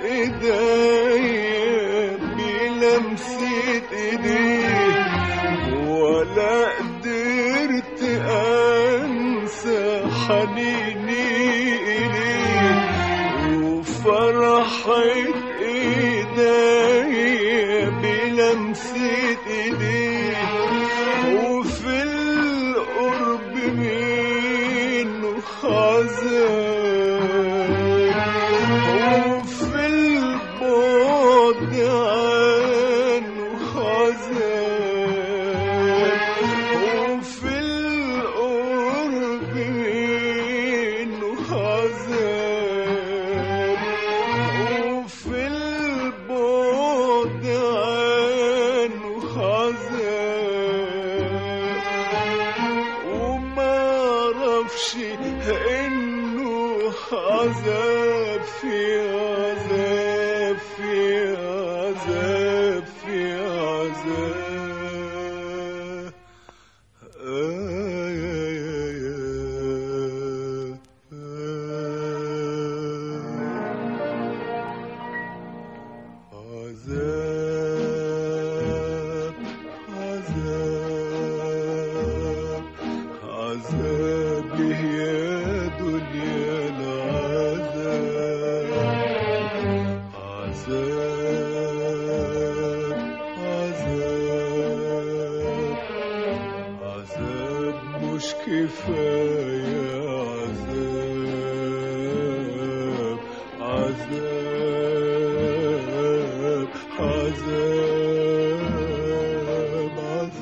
ايديا بلمسة ايديه، ولا قدرت انسى حنيني اليه وفرحة ايديا بلمسة ايديه، وفي القرب منه عذاب، وفي البعد عنه عذاب، وفي القرب منه عذاب، وفي البعد عنه عذاب، وما عرفش انه عذاب في عذاب في عذاب في عذاب. عذاب عذاب عذاب ليه يا دنيا العذاب، عذاب عذاب عذاب مش كفاية، عذاب عذاب عذاب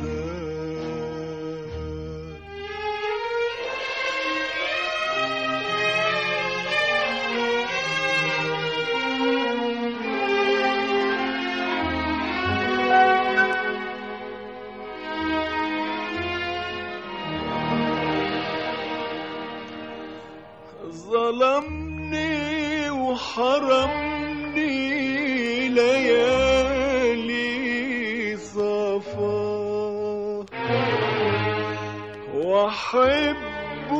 ظلمني وحرمني ليالي صفا، واحب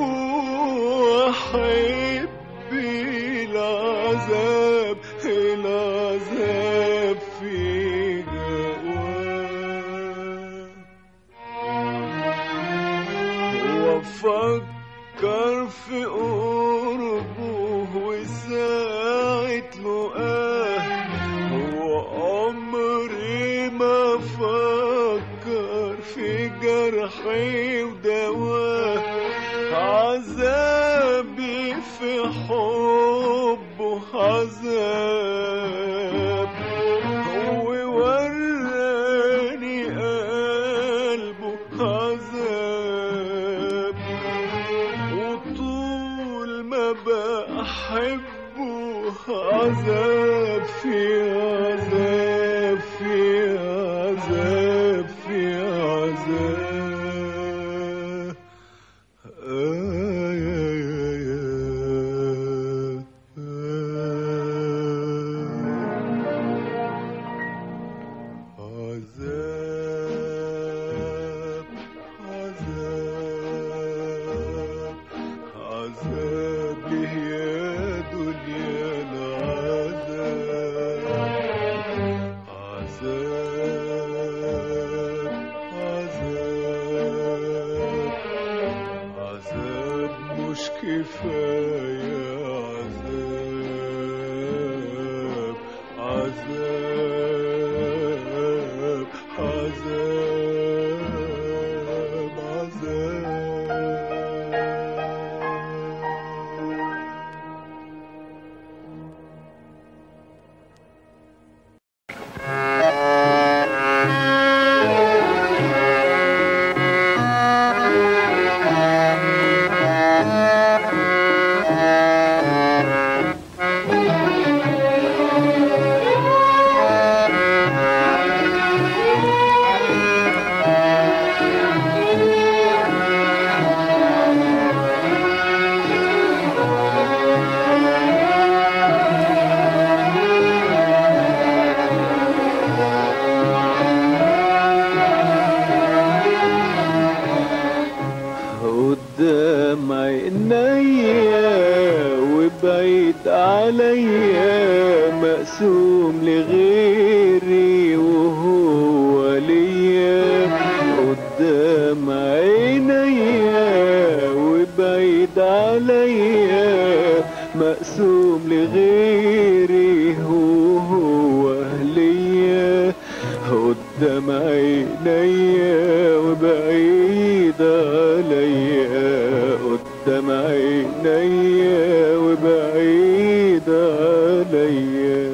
واحب العذاب العذاب في جواه، وافكر في قربه وساعة لقاه، وعمري ما فكر في جرحي ودواه، عذابي في حبه عذاب. عذاب في عذاب في عذاب في عذاب كفاية عذاب عذاب عذاب قدام عينيا وبعيد عليا مقسوم لغيري وهو ليا قدام عينيا وبعيد عليا مقسوم لغيري وهو ليا قدام عينيا وبعيد عليا قدام عينيا وبعيد عليا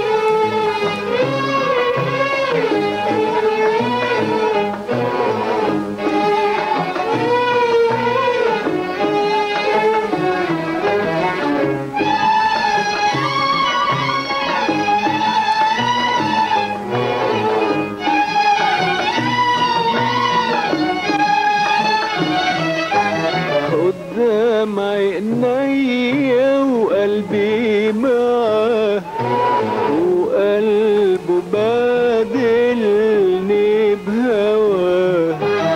قدام عينيا وقلبي معاه وقلبه بادلني بهواه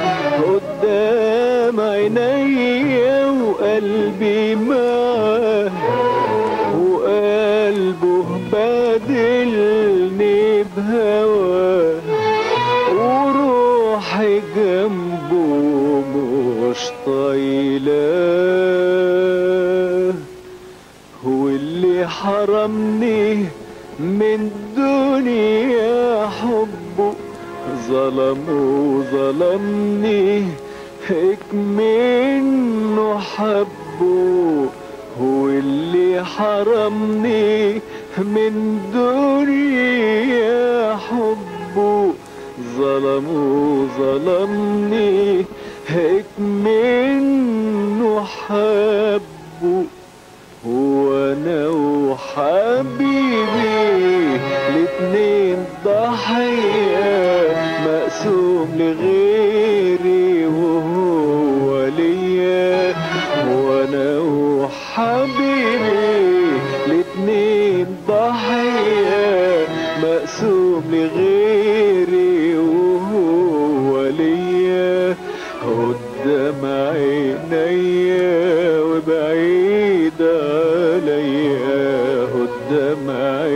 قدام عينيا وقلبي معاه وقلبه بادلني بهواه وروحي جنبه مش طايلاه واللي حرمني من دنيا حبه ظلمني منه حبه واللي حرمني من دنيا حبه ظلمني منه حبه وانا وحبيبي الاتنين ضحية مقسوم لغيري وهو ليا وانا وحبيبي الاتنين ضحية مقسوم لغيري وهو ليا قدام عينيا وبعيد عليا قدام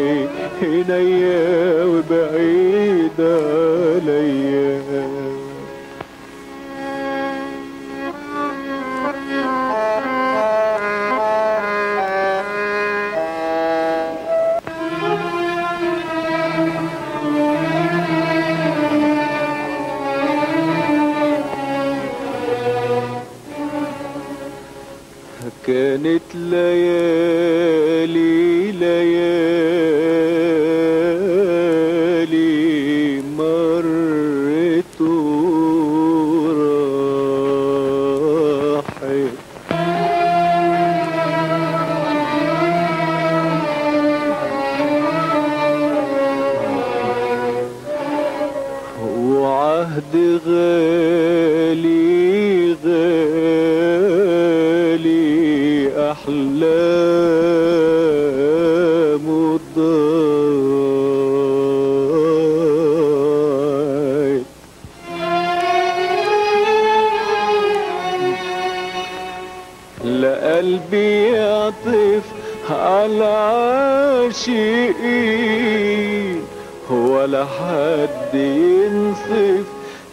عينيا وبعيد عليا كانت ليالي حد غالي غالي أحلامه ضاعت. لا قلبي يعطف على عاشقين ولا حد ينصف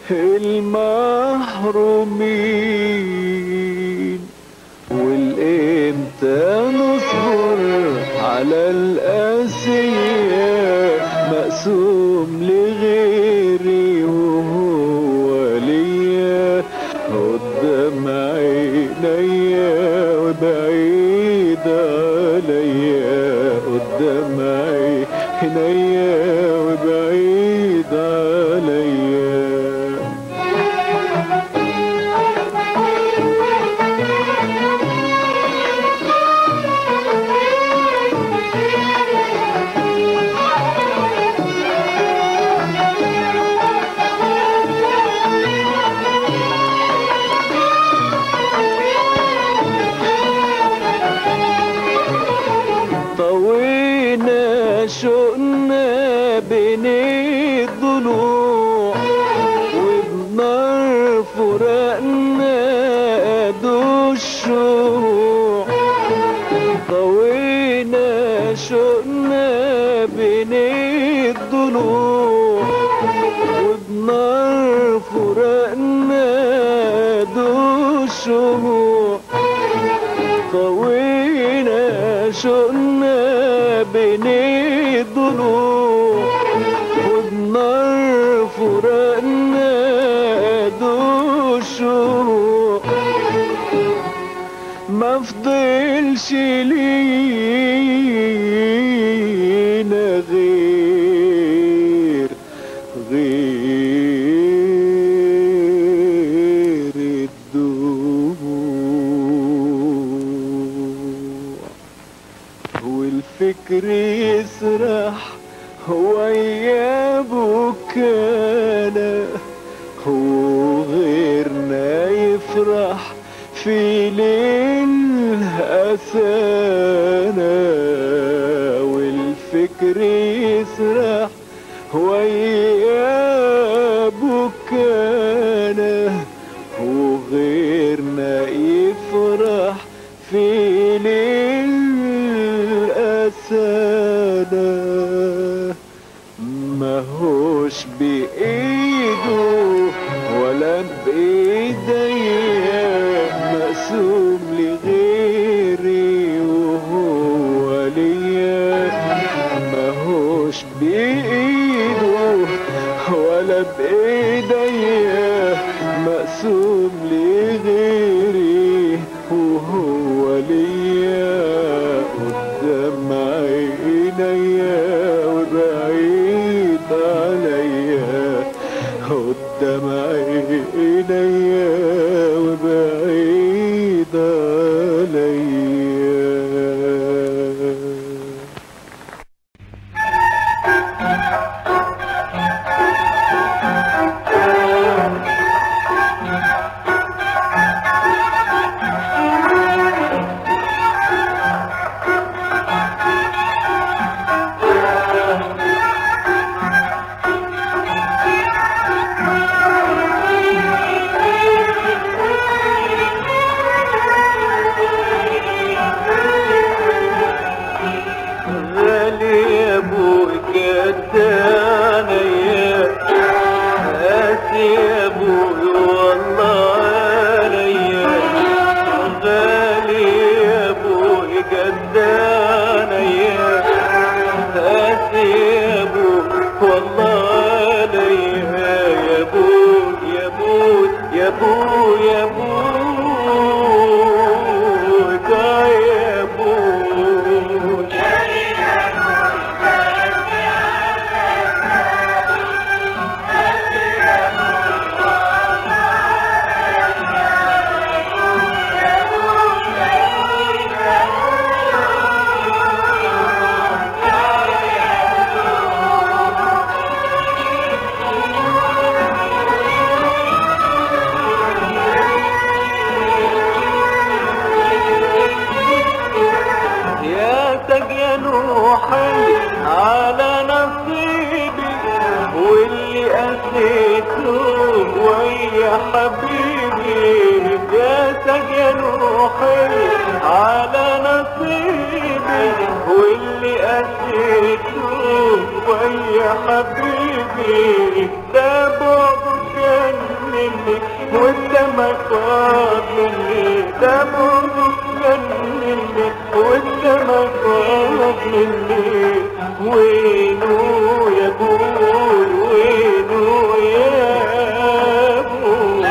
المحرومين. والامتى نصبر على القاسية مقسوم لغيري وهو ليا قدام عينيا وبعيد عليا قدام عينيا وبعيد عليا. طوينا شوقنا بين الضلوع وبنار فراقنا قدو الشروع. طوينا شوقنا بين الضلوع وبنار فراقنا قدو الشروع. طوينا شوقنا بين الضلوع وبنار فراقنا قدو الشروق. ما فضلش لينا غير الدموع. والفكر يسرح ويا بكانا وغيرنا يفرح في ليل أسانا. والفكر يسرح ويا بكانا وغيرنا يفرح في ليل أسانا. ماهوش بإيده ولا بإيديا مقسوم لغيري وهو ليا. ماهوش بإيده ولا بإيديا مقسوم لغيري وهو ليا. قدام عينيا وبعيد عليا قدام عينيا وبعيد عليا. ضحية على نصيبي واللي قسيته ويا حبيبي ده بعده كان مني وانت ما صار مني ده بعده كان مني وانت ما صار مني وينو يا بول وينو يا بول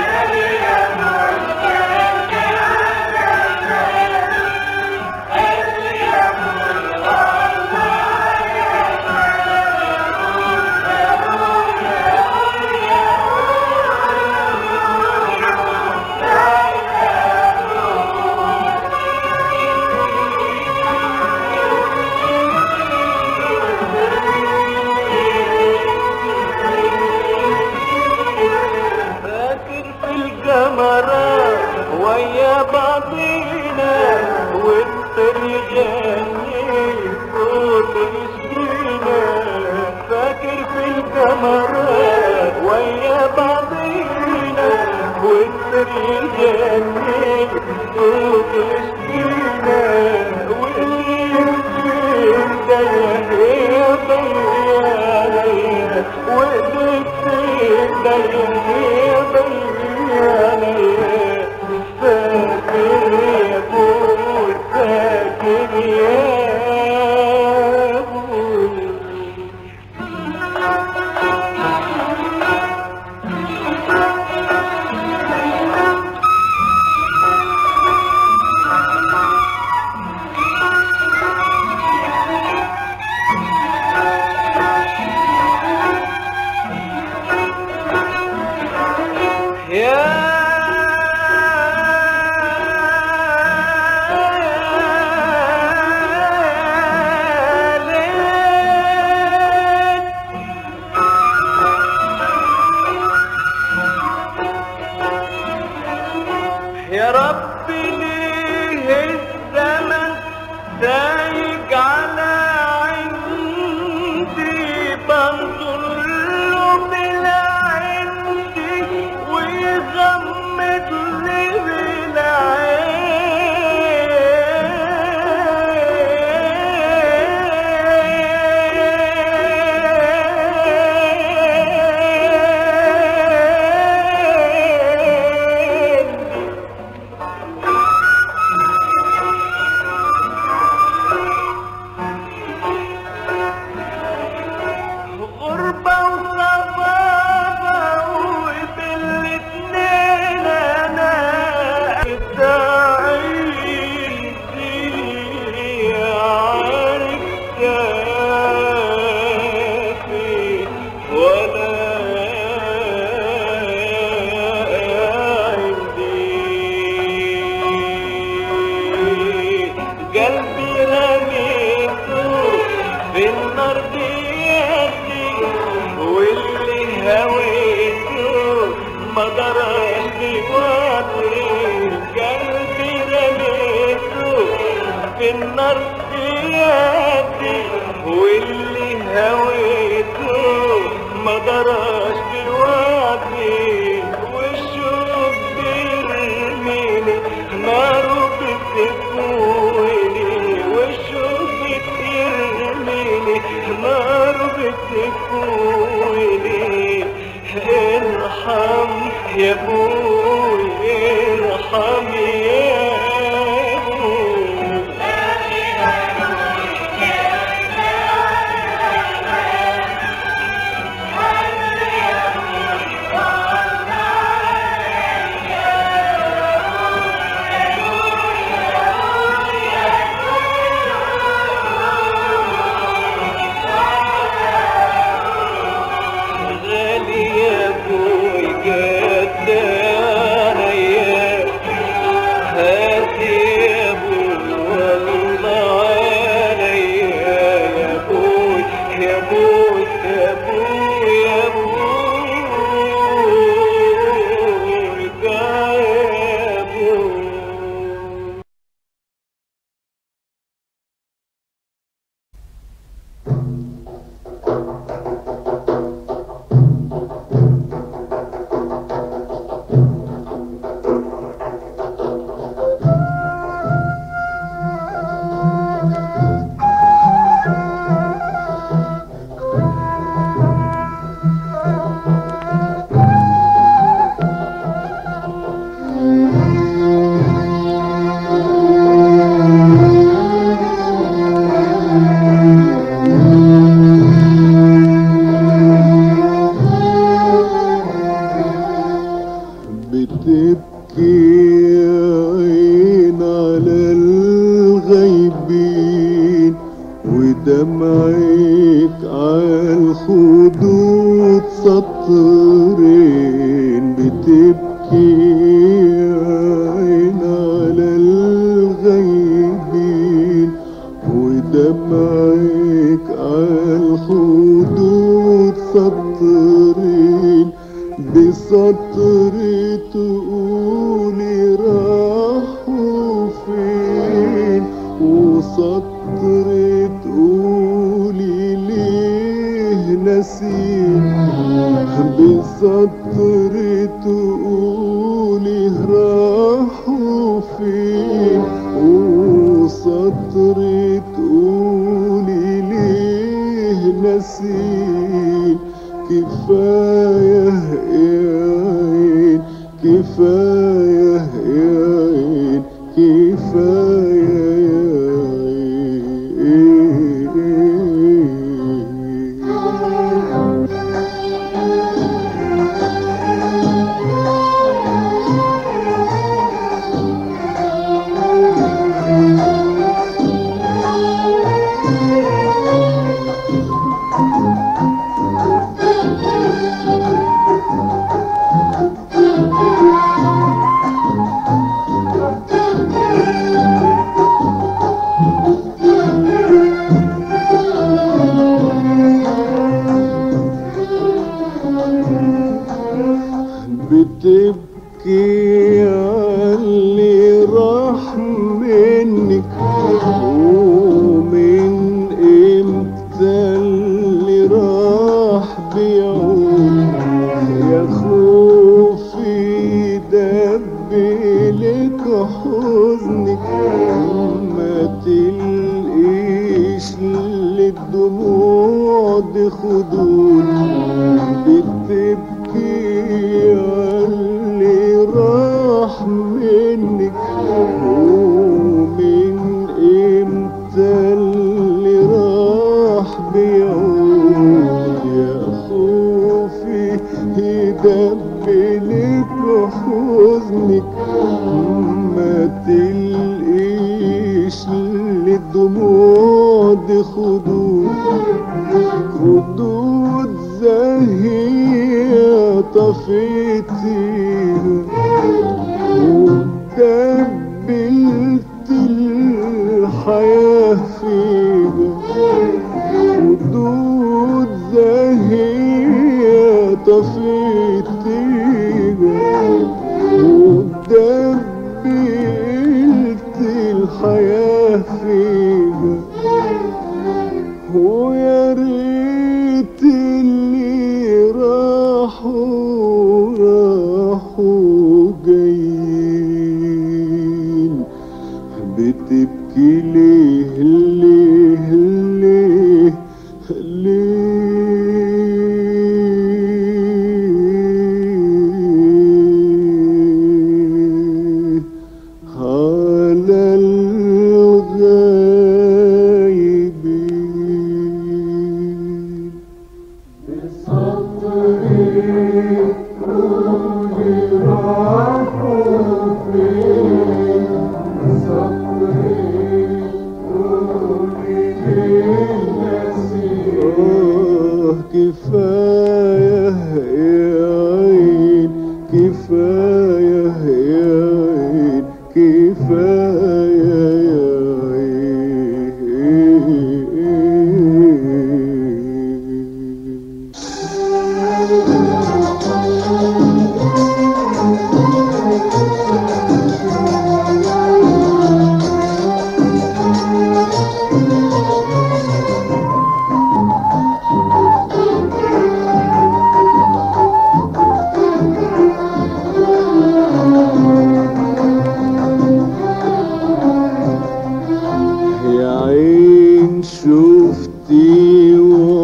ويا بعضينا والطريق غني صوت مسكينة فاكر في الكاميرات ويا بعضينا والطريق غني صوت مسكينة واللي يمكن ضيق ضيق وقلت ضيق فاكر يا بول فاكر يا بول يا رب ليه الزمن سايق على عندي بنظر له بالعندي ويغمض لي قلبي رميته في النار بيدي واللي هويته ما درش بوادي قلبي رميته في النار بيدي واللي هويته ما درش بوادي والشوق بيرميني ناره بتكويني والشوق بترميني نار بتكويني ارحم يا ابوي ارحم يا ابوي الخدود سطرين بتبكي عين على الغيبين، ودمعك على الخدود سطرين بسطر تقولي راحوا فين، وسطر تقولي ليه نسيت، بسطر تقولي راحوا فين، وسطر تقولي ليه نسيت. كفاية يا عين كفاية يا عين كفاية يا بتبكي عاللي راح منك، ومن امتى اللي راح بيعود، يا خوفي دبلك حزنك، ما تلقيش للدموع دي خدود. بتبكي عاللي راح منك، ومن امتى اللي راح بيعود، يا خوفي يدبلك حزنك، ما تلقيش للدموع دي خدود. خدود زاهية طفيتيها، ودبلت الحياة فيها. خدود زاهية طفيتيها، ودبلت الحياة فيها. ويا ريت اللي راحوا جايين. بتبكي ليه ليه ليه ليه على الغايبين. كفاية يا عين كفاية يا عين كفاية يا شفتي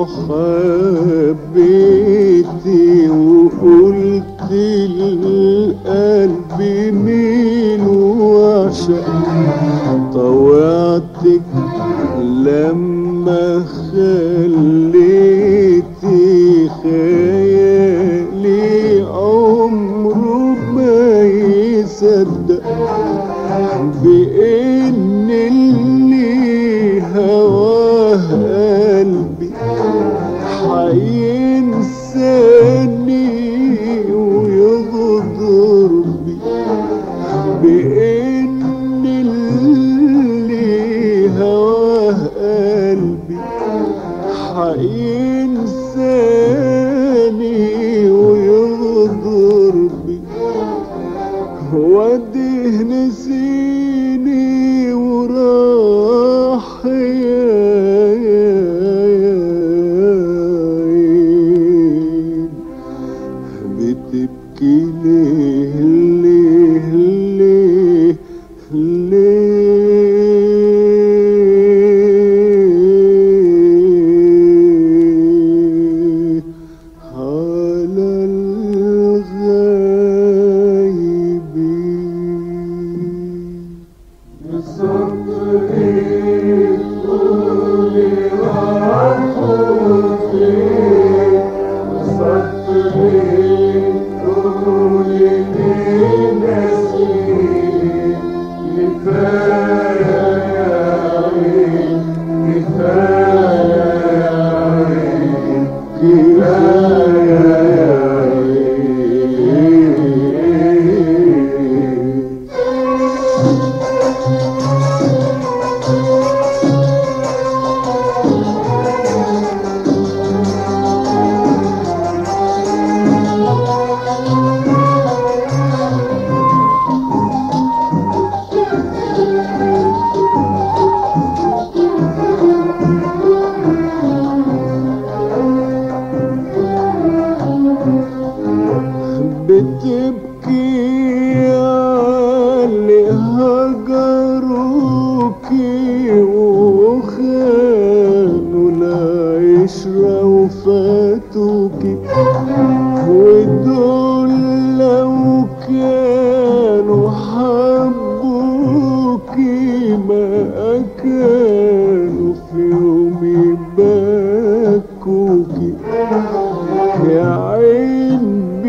وحبيتي وقلت القلب مين وعشق، طوعتك لما خليتي خيالي عمره ما يصدق بإن اللي هواه قلبي بتبكي اللي هجروكي وخانوا العشرة وفاتوكي، ودول لو كانوا حبوكي ما كانوا في يوم يبكوكي. يا عين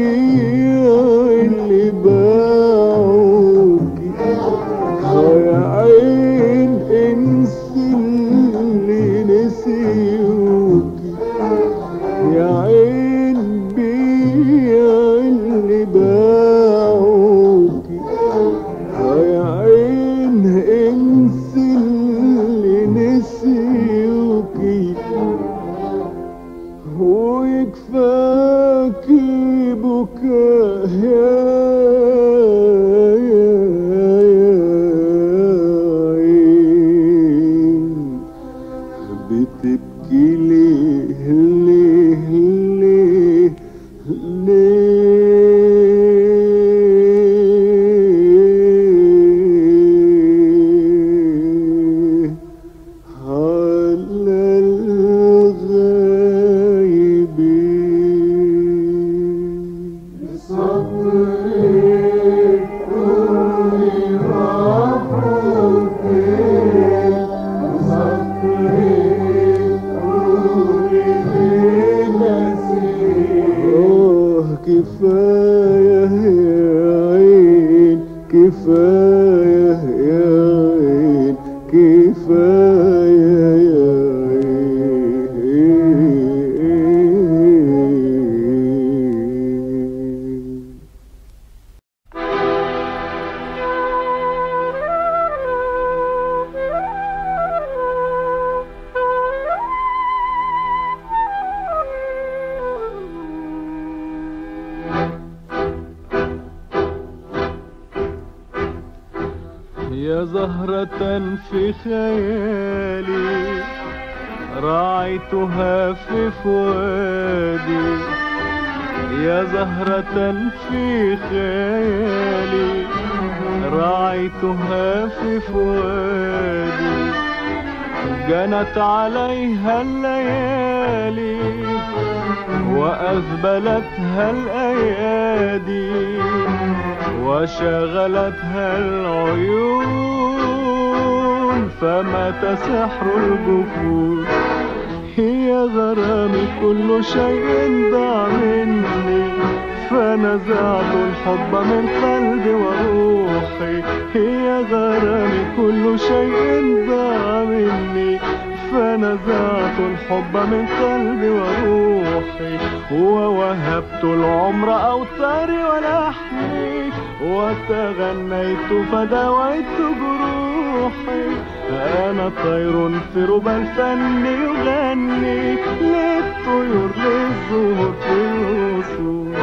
اللي باعوكي، يا عين انسي اللي نسيوكي، يا عين بيع اللي باعوكي، يا عين انسي اللي نسيوكي، ويكفاكي بكاء يا عين. بتبكي ليه ليه ليه ليه على الغايبين؟ صبرك ويراحوا فين، صبرك ونسيت. كفاية يا عين، كفاية يا عين، كفاية يا عين. يا زهرة في خيالي راعيتها في فؤادي، يا زهرة في خيالي راعيتها في فؤادي، جنت عليها الليالي وأذبلتها الأيادي وشغلتها العيون، فمات سحر الجفون. هي غرامي كل شيء ضاع مني، فنزعت الحب من قلبي وروحي. هي غرامي كل شيء ضاع مني، فنزعت الحب من قلبي وروحي. ووهبت العمر أوتاري ولحمي، وتغنيت فداويت جروحي. أنا طير في ربى الفن يغني للطيور للزهور في الوصول.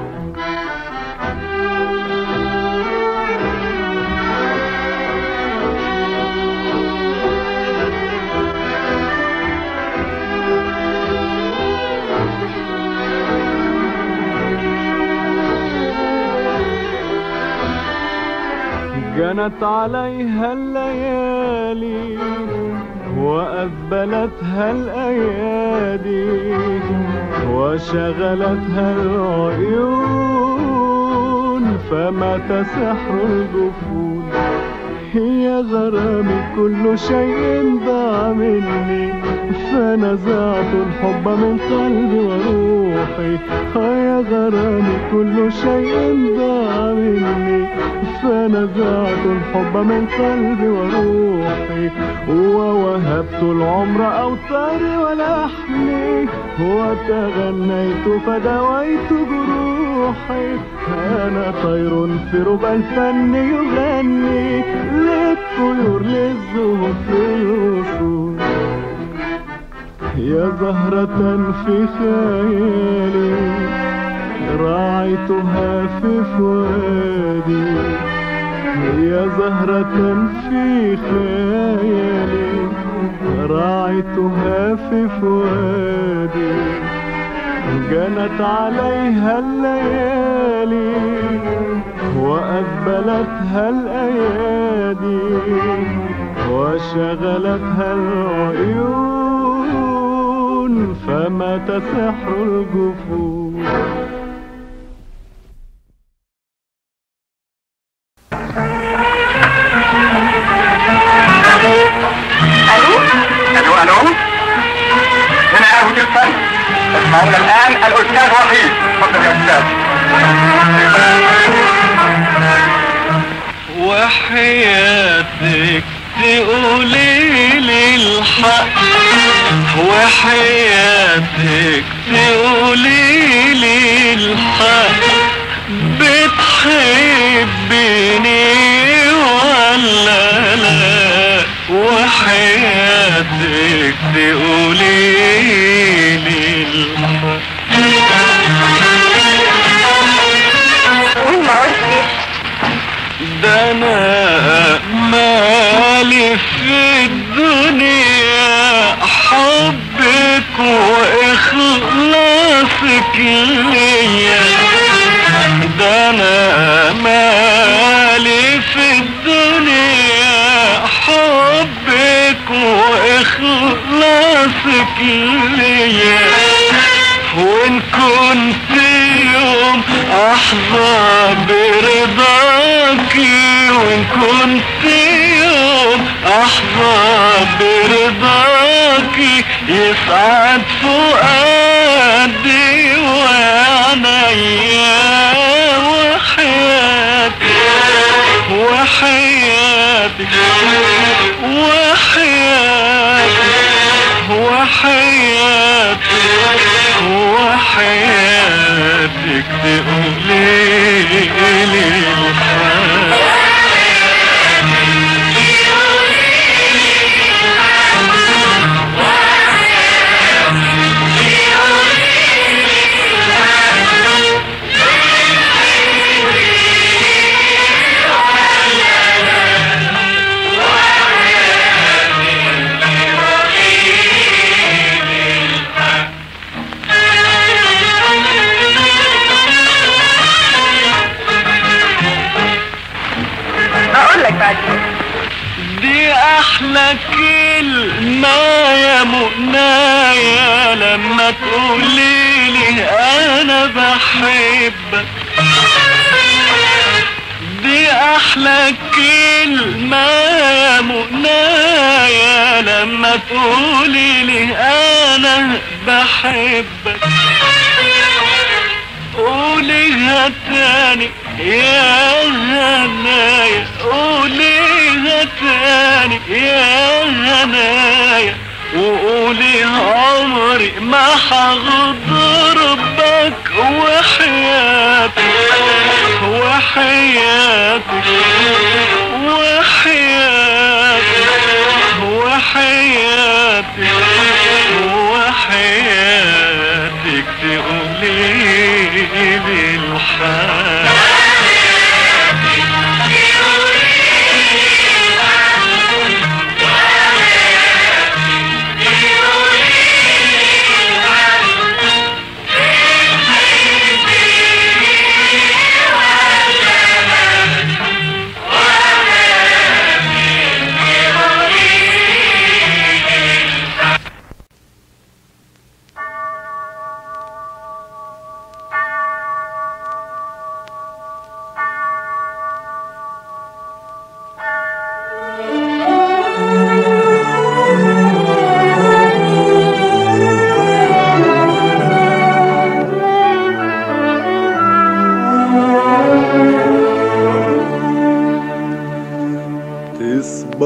جنت عليها الليالي وأذبلتها الأيادي وشغلتها العيون، فمات سحر الجفون. هي غرامي كل شيء ضاع مني، فنزعت الحب من قلبي وروحي. يا غرامي كل شيء ضاع مني، فنزعت الحب من قلبي وروحي، ووهبت العمر أوتاري ولحمي، وتغنيت فدويت جروحي. أنا طير في ربع الفن يغني للطيور للزهور في الوصول. يا زهرة في خيالي راعيتها في فؤادي، يا زهرة في خيالي راعيتها في فؤادي. جنت عليها الليالي وأذبلتها الأيادي، وشغلتها العيون فمات سحر الجفون. الو هنا قهوة الفن. اسمعونا الآن الأستاذ وحيد. تفضل يا أستاذ. وحياتك تقولي لي الحق، وحياتك تقولي لي الحق، بتحبيني ولا لا؟ وحياتك تقولي لي الحق. ده انا مالي في الدنيا حبك واخلاصك ليا، ده انا مالي في الدنيا حبك واخلاصك ليا. وان كنت يوم احظى برضاكي، وان كنت يوم احظى برضاكي، يسعد فؤادي وعينيا. وحياتي وحياتي وحياتي وحياتي وحياتك تقولي لي الحق. دي احلى كلمة يا منايا لما تقولي لي انا بحبك. دي احلى كلمة يا منايا لما تقولي لي انا بحبك. قوليها تاني يا هنايا، قوليها تاني يا هنايا، وقولي عمري ما هغدر بك. وحياتي وحياتي وحياتي وحياتي وحياتك تقولي لي الحق.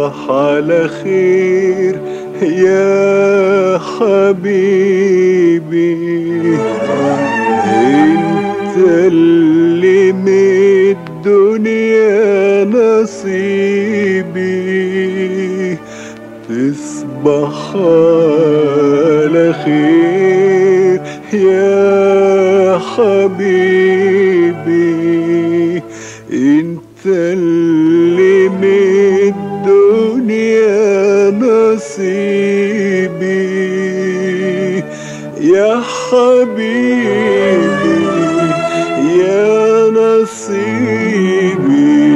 تصبح على خير يا حبيبي، انت اللي من الدنيا نصيبي. تصبح على خير يا حبيبي، انت اللي من الدنيا نصيبي. يا حبيبي يا نصيبي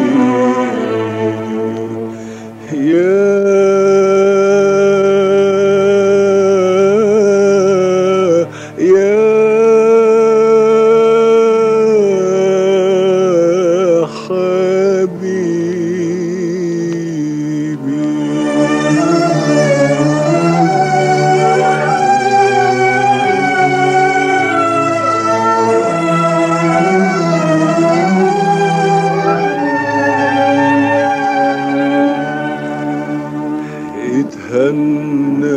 اتهنى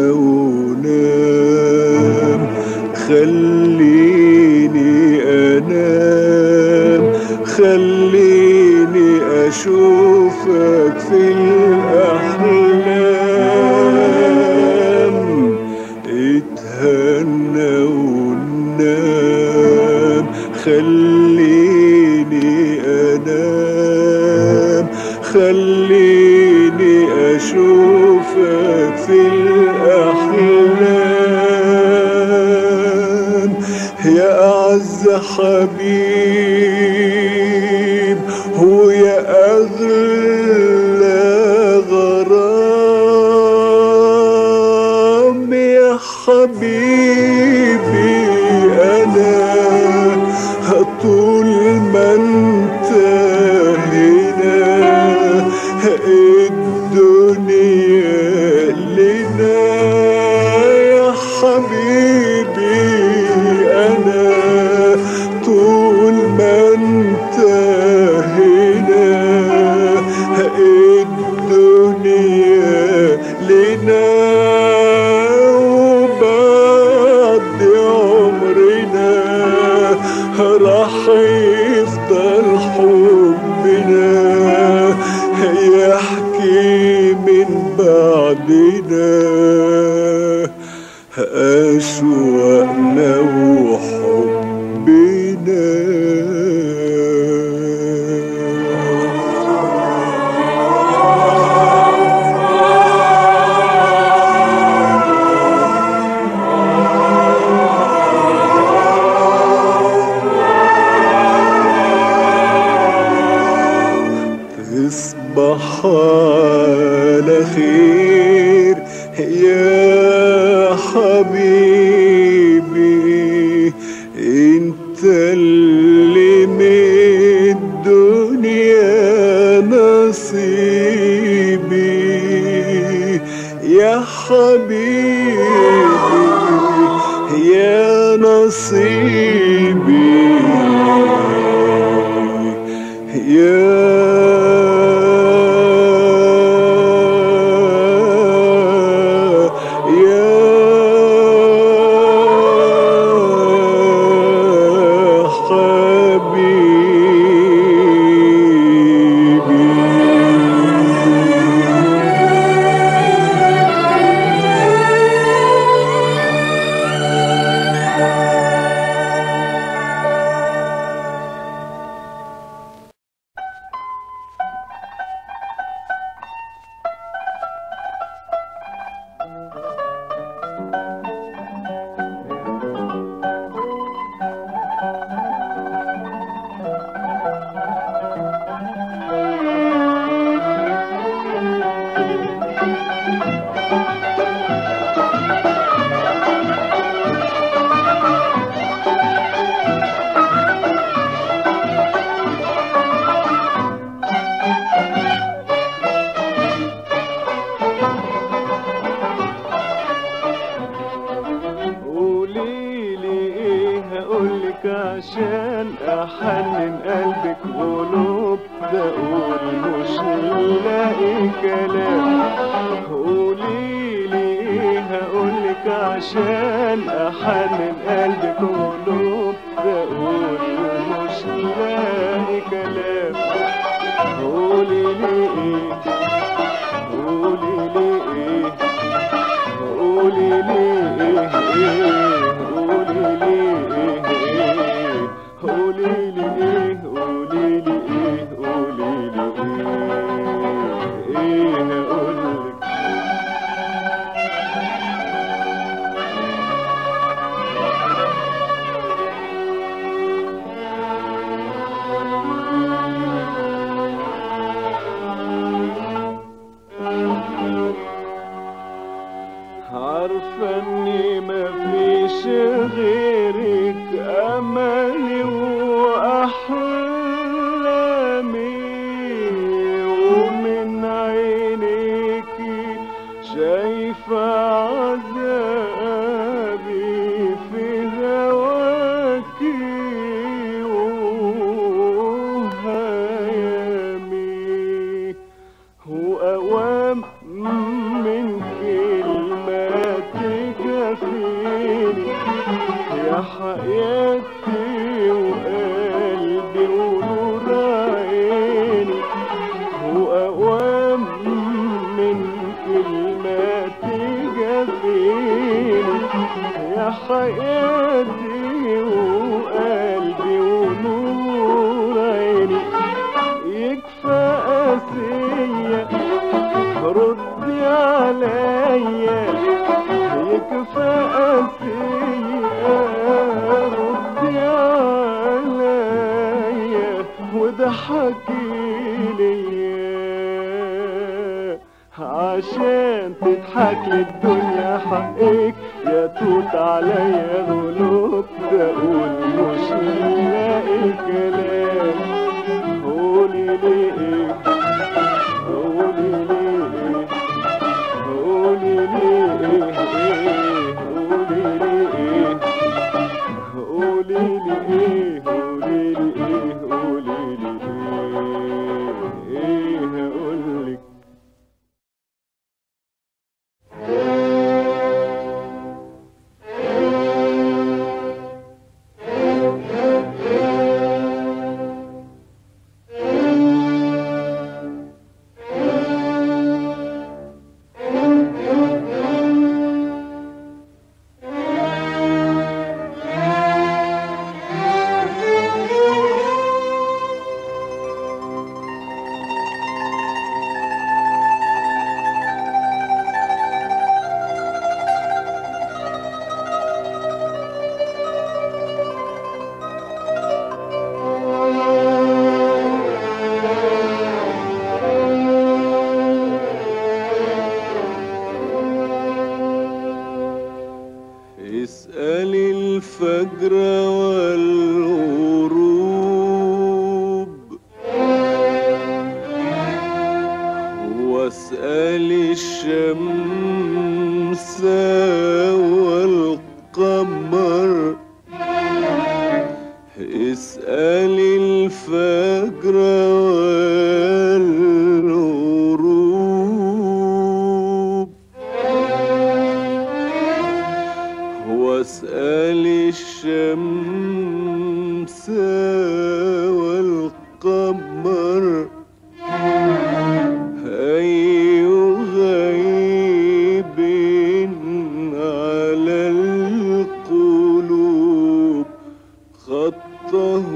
ونام، خليني انام، خليني اشوفك في الاحلام. اتهنى ونام، خليني انام، خليني اشوفك في الاحلام. يا اعز حبيب ويا اغلى غرام، يا حبيبي انا طول ما انت هنا الدنيا لنا. يا حبيبي أنا طول ما انت هنا الدنيا لنا. وبعد عمرنا راح يفضل حبنا يحكي من بعدنا أشواقنا وحبنا. تصبح على خير يا حبيبي، انت اللي من الدنيا نصيبي. يا حبيبي يا نصيبي هقولك عشان احنن قلبك قلوب بقول مش لاقي كلام. قوليلي ايه هقولك عشان احنن قلبك قلوب بقول مش لاقي كلام. قوليلي ايه قوليلي ايه قوليلي ايه قوليلي ايه قوليلي ايه قوليلي ايه قوليلي ايه هقولك. عارفة اني مفيش غيرك املي واحلامي، ومن عينيكي شايفة عذابي في هواكي وهيامي، وأوام من كلمة تكفيني يا حياتي وقلبي ونور عيني، وأوام من كلمة تكفيني يا حياتي وقلبي ونور عيني. يكفى قاسية ردي عليا، يكفى قاسية ردي عليا وضحكي ليا، عشان تضحك للدنيا حقك يا توت عليا غلوب بقول مش لاقي كلام. قوليلي ايه قوليلي ايه قوليلي ايه قوليلي ايه قوليلي ايه قوليلي ايه قوليلي ايه هقولك. اسألي الفجر والغروب، واسألي الشمس والقمر، اسألي الفجر والغروب، واسألي الشمس والقمر، أي غيب على القلوب خطه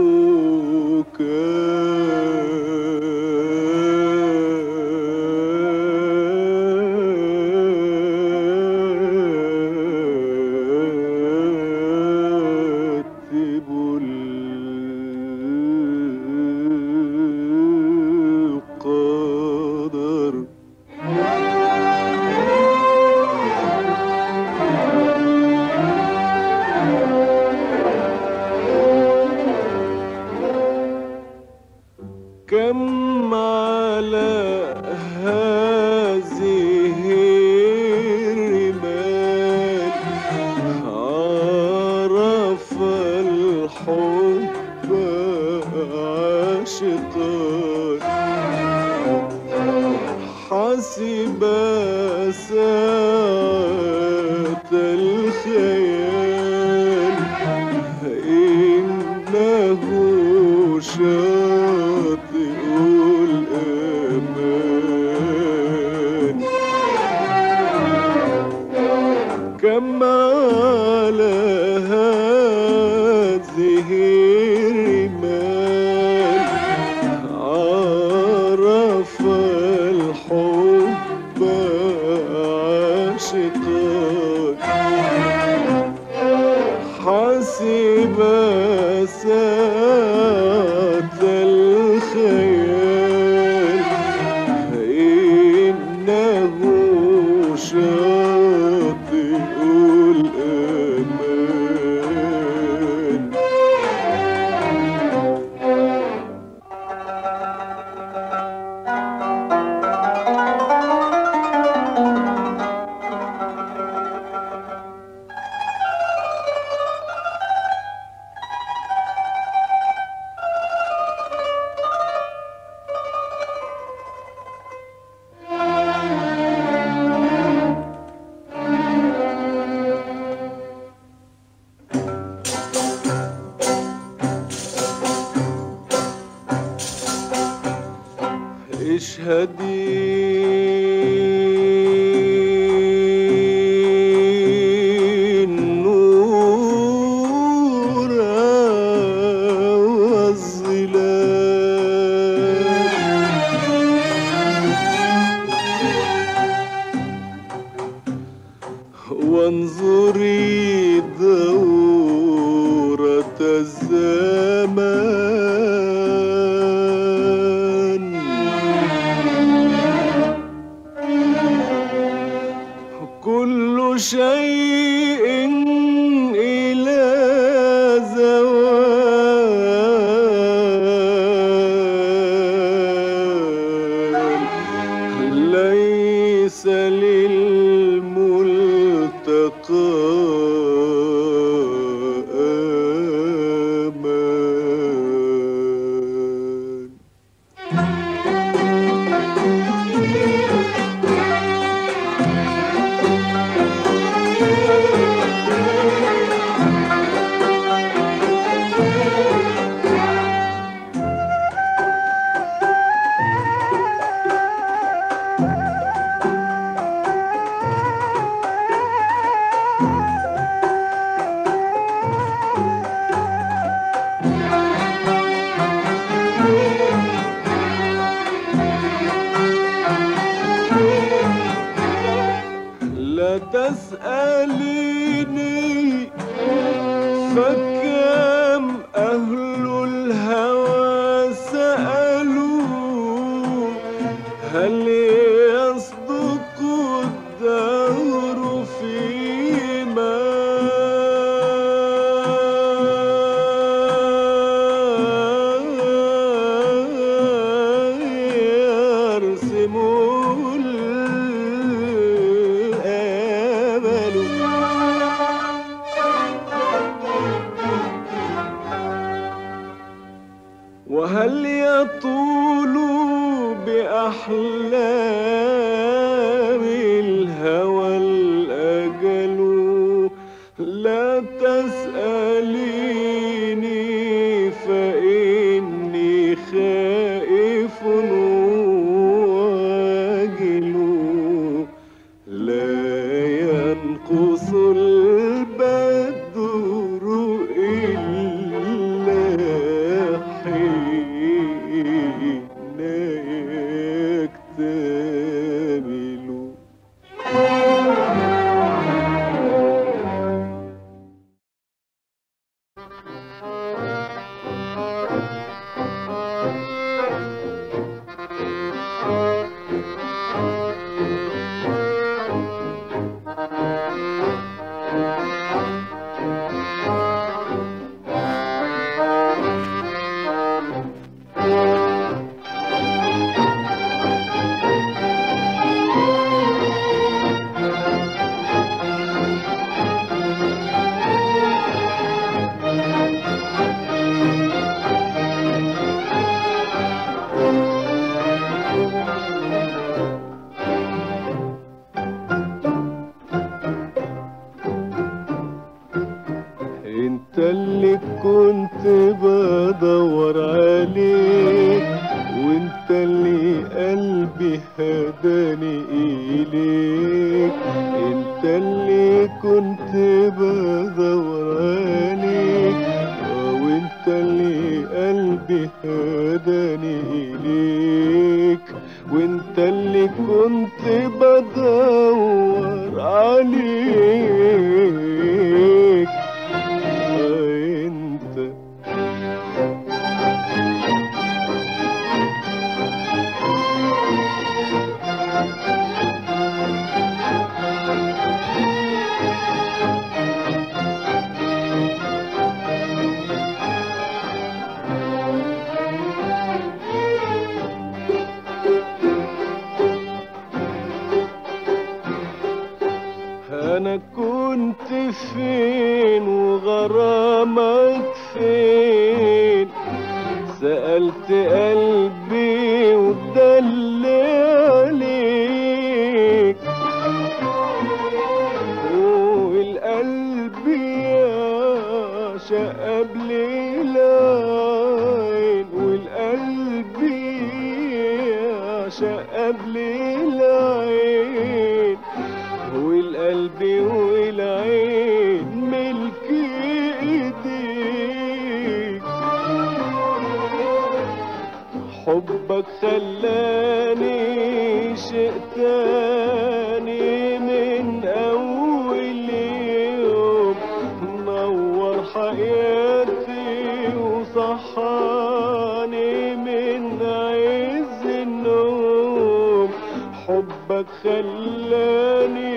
كاتب القدر. الحب عاشقان حسب ساعة الخيال إنه شاطئ الأمان كم على هذه الرمال عرف الحب عاشقان حسب ساعة الخيال إنه شاطئ الأمان اشهدي النور والظلال وانظري دورة الزمان كل شيء إلى زوال ليس للملتقى آمان لا تسأليني فكم أهل الهوى سألوا هل يصدق الدهر فيما يرسم وهل يطول بأحلام الهوى الأجل لا تسأليني فإني خائف واجل لا ينقص البدر إلا حين يكتمل كنت بدور عليك، وانت اللي قلبي هداني إليك. انت اللي كنت بدور عليك، وانت اللي قلبي هداني إليك. وانت اللي كنت بدور عليك. انت أنا كنت فين وغرامك فين؟ سألت قلبي ودل عليك، والقلب يعشق قبل العين، والقلب يعشق قبل العين، والقلب والعين ملك ايديك. حبك خلاني شقتاني من اول يوم، نور حياتي وصحاني من عز النوم. حبك خلاني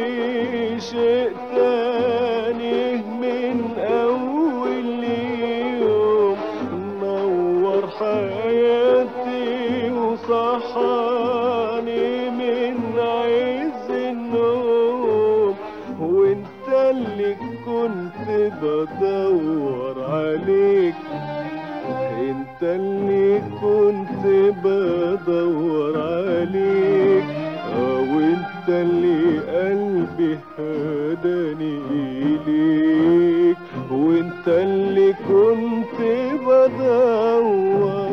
شقتاني من أول يوم، نور حياتي وصحاني من عز النوم. وانت اللي كنت بدور عليك، انت اللي كنت بدور عليك. وانت اللي قلبي هداني إليك، وانت اللي كنت بدور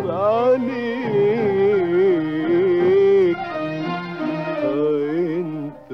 عليك. انت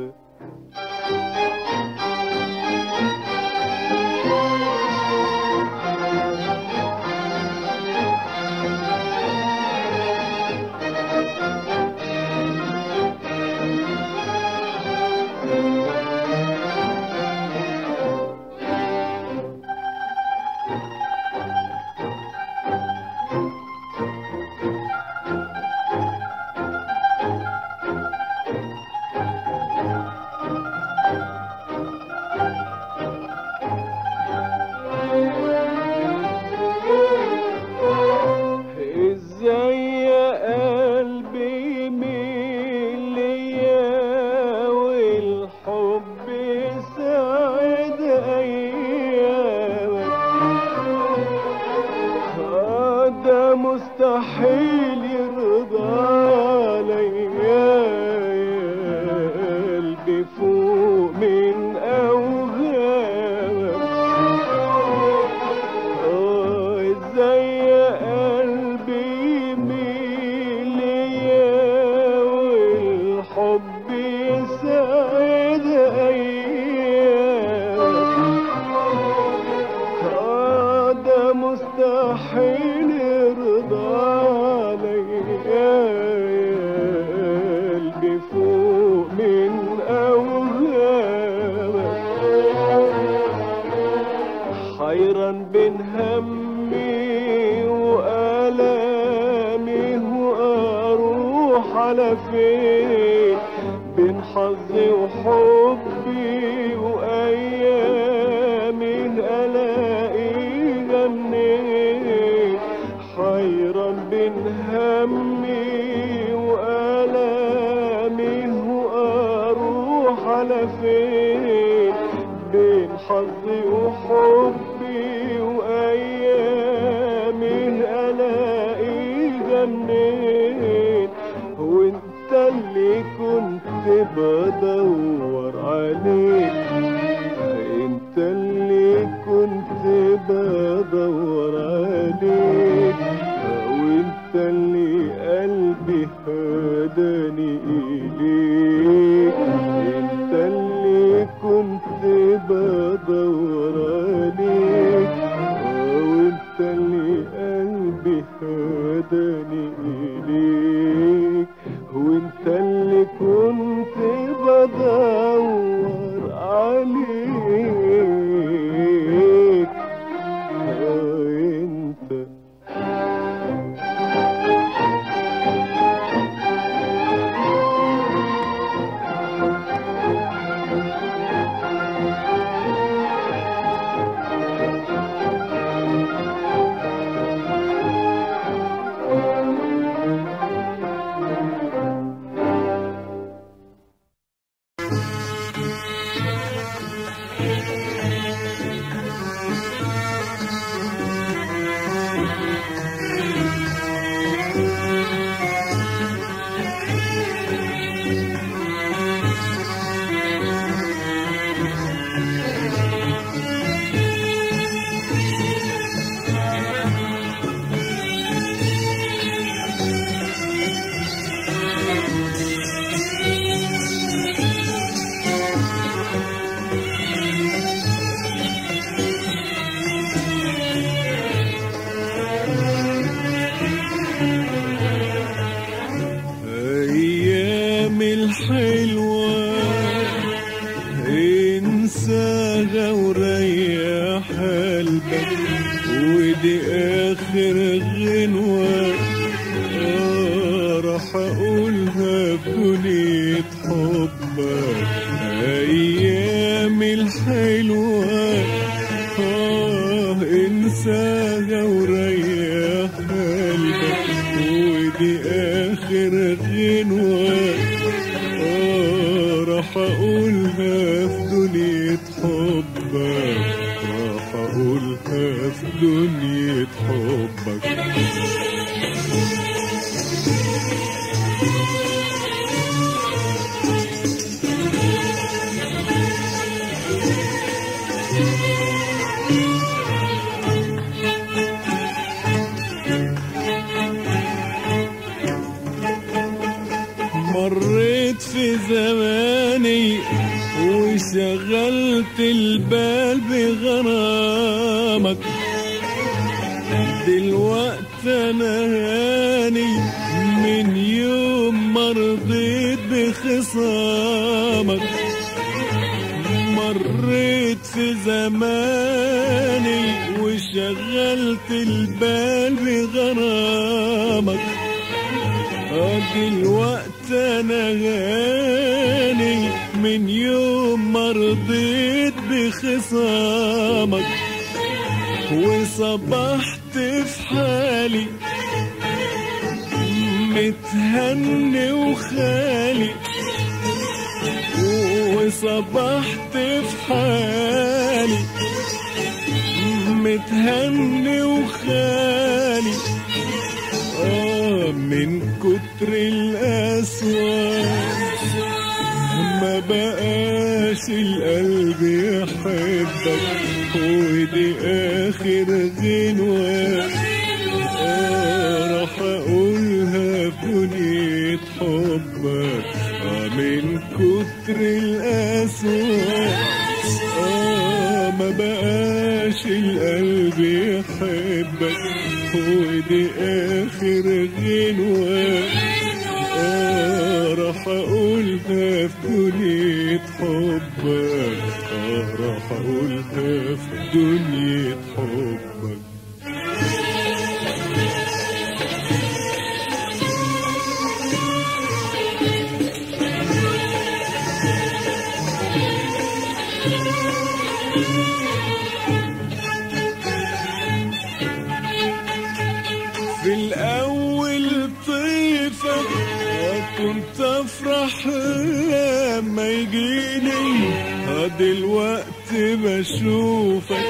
مستحيل يرضى عليا قلبي فوق من أوهامك. ازاي يا قلبي يميل ليا والحب يسعد أيامك. ده مستحيل يرضى عليا قلبي فوق من أوهامك. حيران بين همي وآلامي وأروح على فين، بين حظي وحبي وأيامي ألاقيها منين. حيران بين همي وآلامي وأروح على فين، بين حظي وحبي وأيامي ألاقيها منين. وانت اللي كنت بدور عليك، انت اللي كنت بدور عليك، وانت اللي قلبي هداني إليك، انت اللي كنت بدور عليك، وانت اللي قلبي هداني إليك، وانت اللي كنت بدور عليك، انت الحلوة انساها وريح قلبك، ودي اخر غنوة راح اقولها بكلية حبك. ايام الحلوة انساها وريح قلبك، ودي اخر غنوة راح اقولها في دنيا حبك، راح اقولها في دنيا حبك. مريت في زماني وشغلت البال بغرامك، دلوقتي انا هاني من يوم ما رضيت بخصامك. مريت في زماني وشغلت البال بغرامك، دلوقتي انا غاني من يوم ما رضيت بخصامك، وصبحت في حالي متهني وخالي، وصبحت في حالي متهني وخالي، من كتر القسوة ما بقاش القلب يحبك، ودي آخر غنوة راح أقولها في دنيا حبك. من كتر القسوة ما بقاش القلب يحبك، ودي آخر غنوة راح أقولها في دنيا حبك، راح أقولها في دنيا حبك. في الأول طيفك كنت أفرح لما يجيني، دلوقتي بشوفك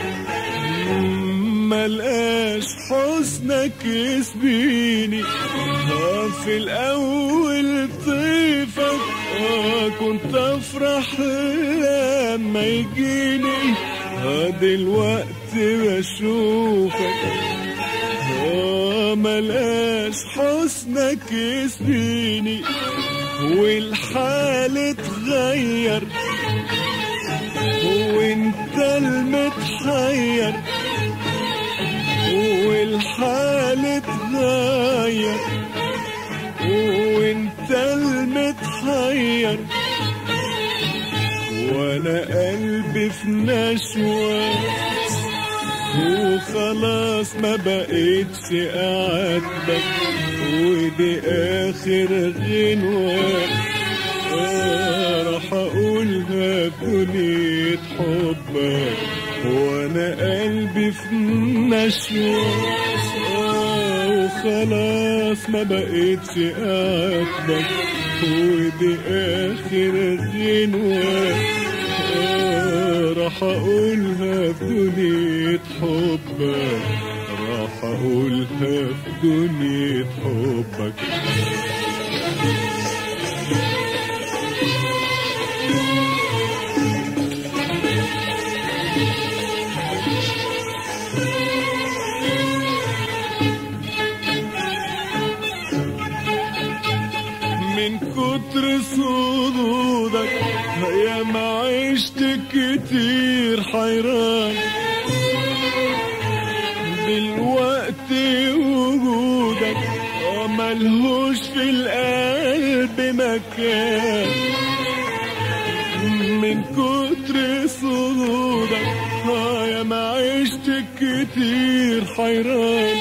ملقاش حسنك يسبيني. في الأول طيفك كنت أفرح لما يجيني، دلوقتي بشوفك ملاش حسنك يسبيني والحال اتغير وانت المتحير والحال اتغير وانت المتحير وانا قلبي في نشوة وخلاص ما بقيتش اعاتبك ودي اخر غنوة راح اقولها بدنيا حبك وانا قلبي في نشوة وخلاص ما بقيتش اعاتبك ودي اخر غنوة راح اقولها في دنيا حبك راح اقولها في دنيا حبك من كتر صدودك يا ما عشت كتير حيران دلوقتي وجودك ملهوش في القلب مكان من كتر صدودك يا ما عشت كتير حيران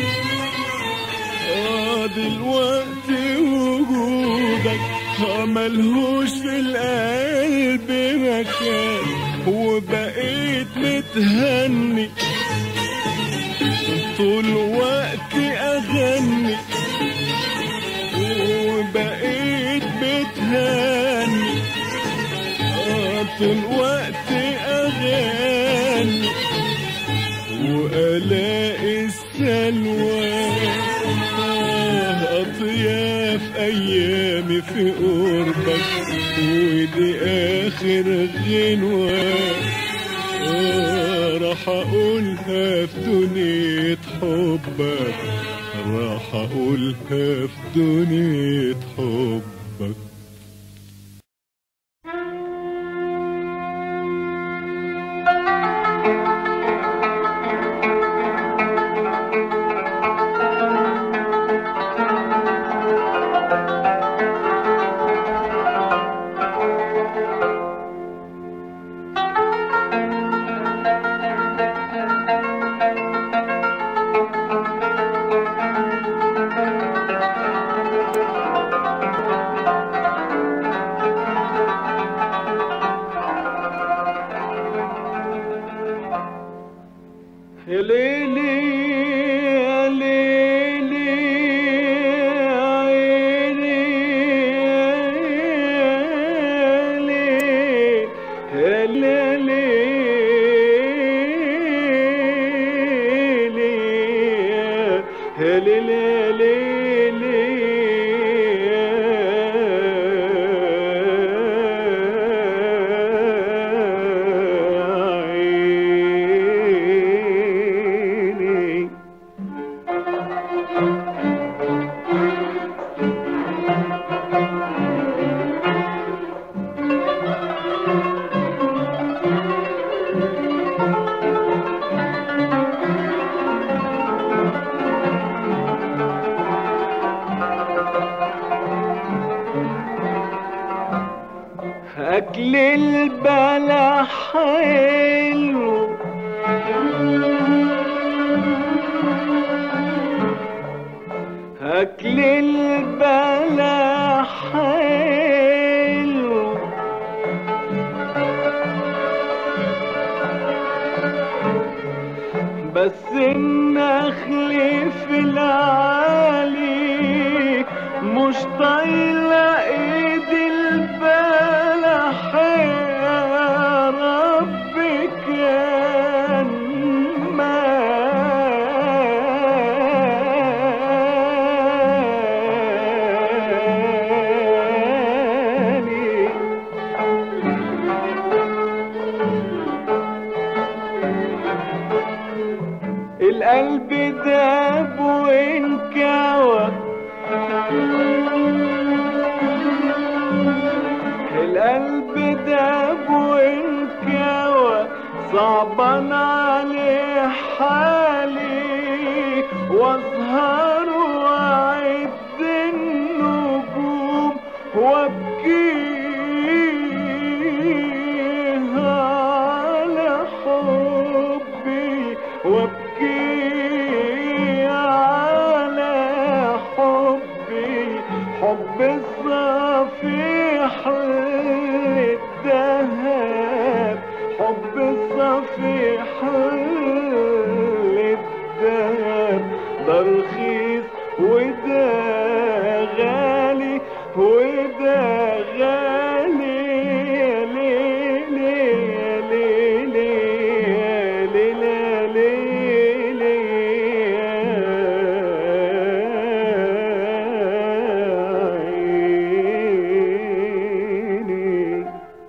دلوقتي وجودك ملهوش في القلب مكان وبقيت متهني طول وقتي اغني وبقيت متهني طول وقتي اغني والاقي السلوى أطياف أيامي في قربك ودي آخر غنوة راح أقولها في دنيا حبك راح أقولها في دنيا حبك يا ليلي يا ليلي عيني يا ليلي يا ليلي أكل البلح حلو أكل البلح حلو بس النخل في العالي مش طايلة ايد البلح يا رب كان مالي القلب القلب داب وانكوى، القلب داب وانكوى، صعبان عليه حالي واسهر واعد النجوم وابكيها على حبي، وابكي على حبي، حب الصفيح للذهب، حب الصفيح للذهب، ده رخيص وده غالي وده غالي، ليلي ليلي ليلي ليلي.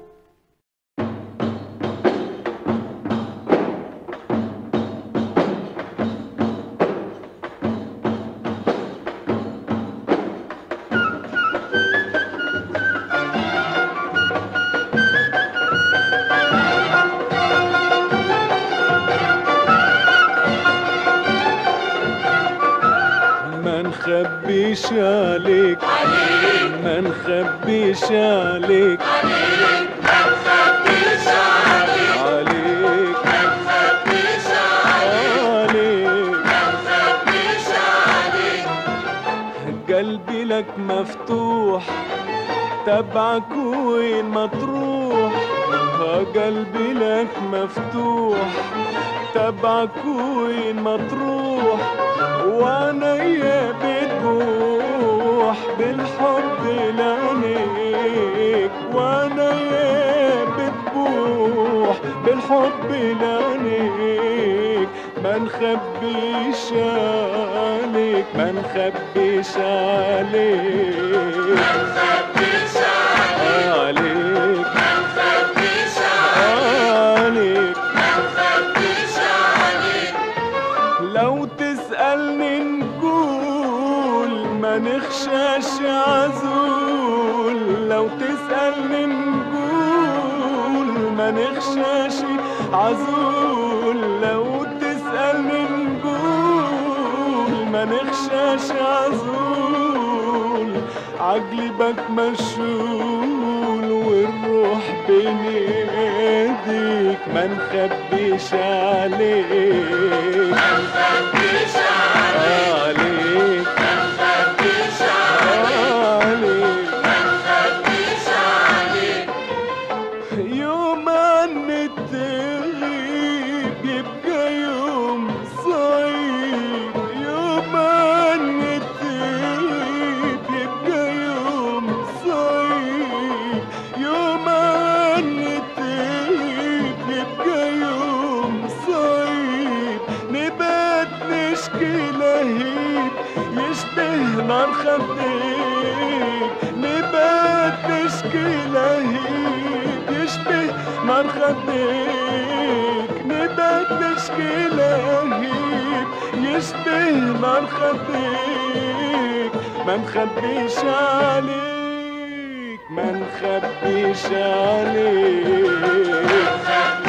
ما نخبيش عليك، ما نخبيش عليك، عليك قلبي لك مفتوح، تبعك وين ما تروح، قلبي لك مفتوح، تبعك وين ما تروح، وانا يا بتبوح بالحب لعنيك، وانا يا بتبوح بالحب لعنيك، ما نخبيش عليك، ما نخبيش عليك، ما نخبيش عليك، ما نخبيش عليك، ما نخبيش عليك. لو تسألني نقول ما نخشاش عزول، لو تسألني نقول ما نخشاش عزول، لو تسألني نقول ما نخشاش عزول، عقلي بك مشغول والروح بين ايديك، ما نخبيش عليك، ما نخبيش عليك، ما نخبيش عليك، ما نخبيش عليك. يوم عن التغيب يبقى يوم صعيب، يوم عن التغيب يبقى يوم صعيب، يوم عن التغيب يبقى يوم صعيب، نبات نشكي لهيب يشبه نار خديك، نبات نشكي لهيب يشبه نار خديك، نبات نشكي لهيب يشبه نار خديك، ما نخبيش عليك، ما نخبيش عليك.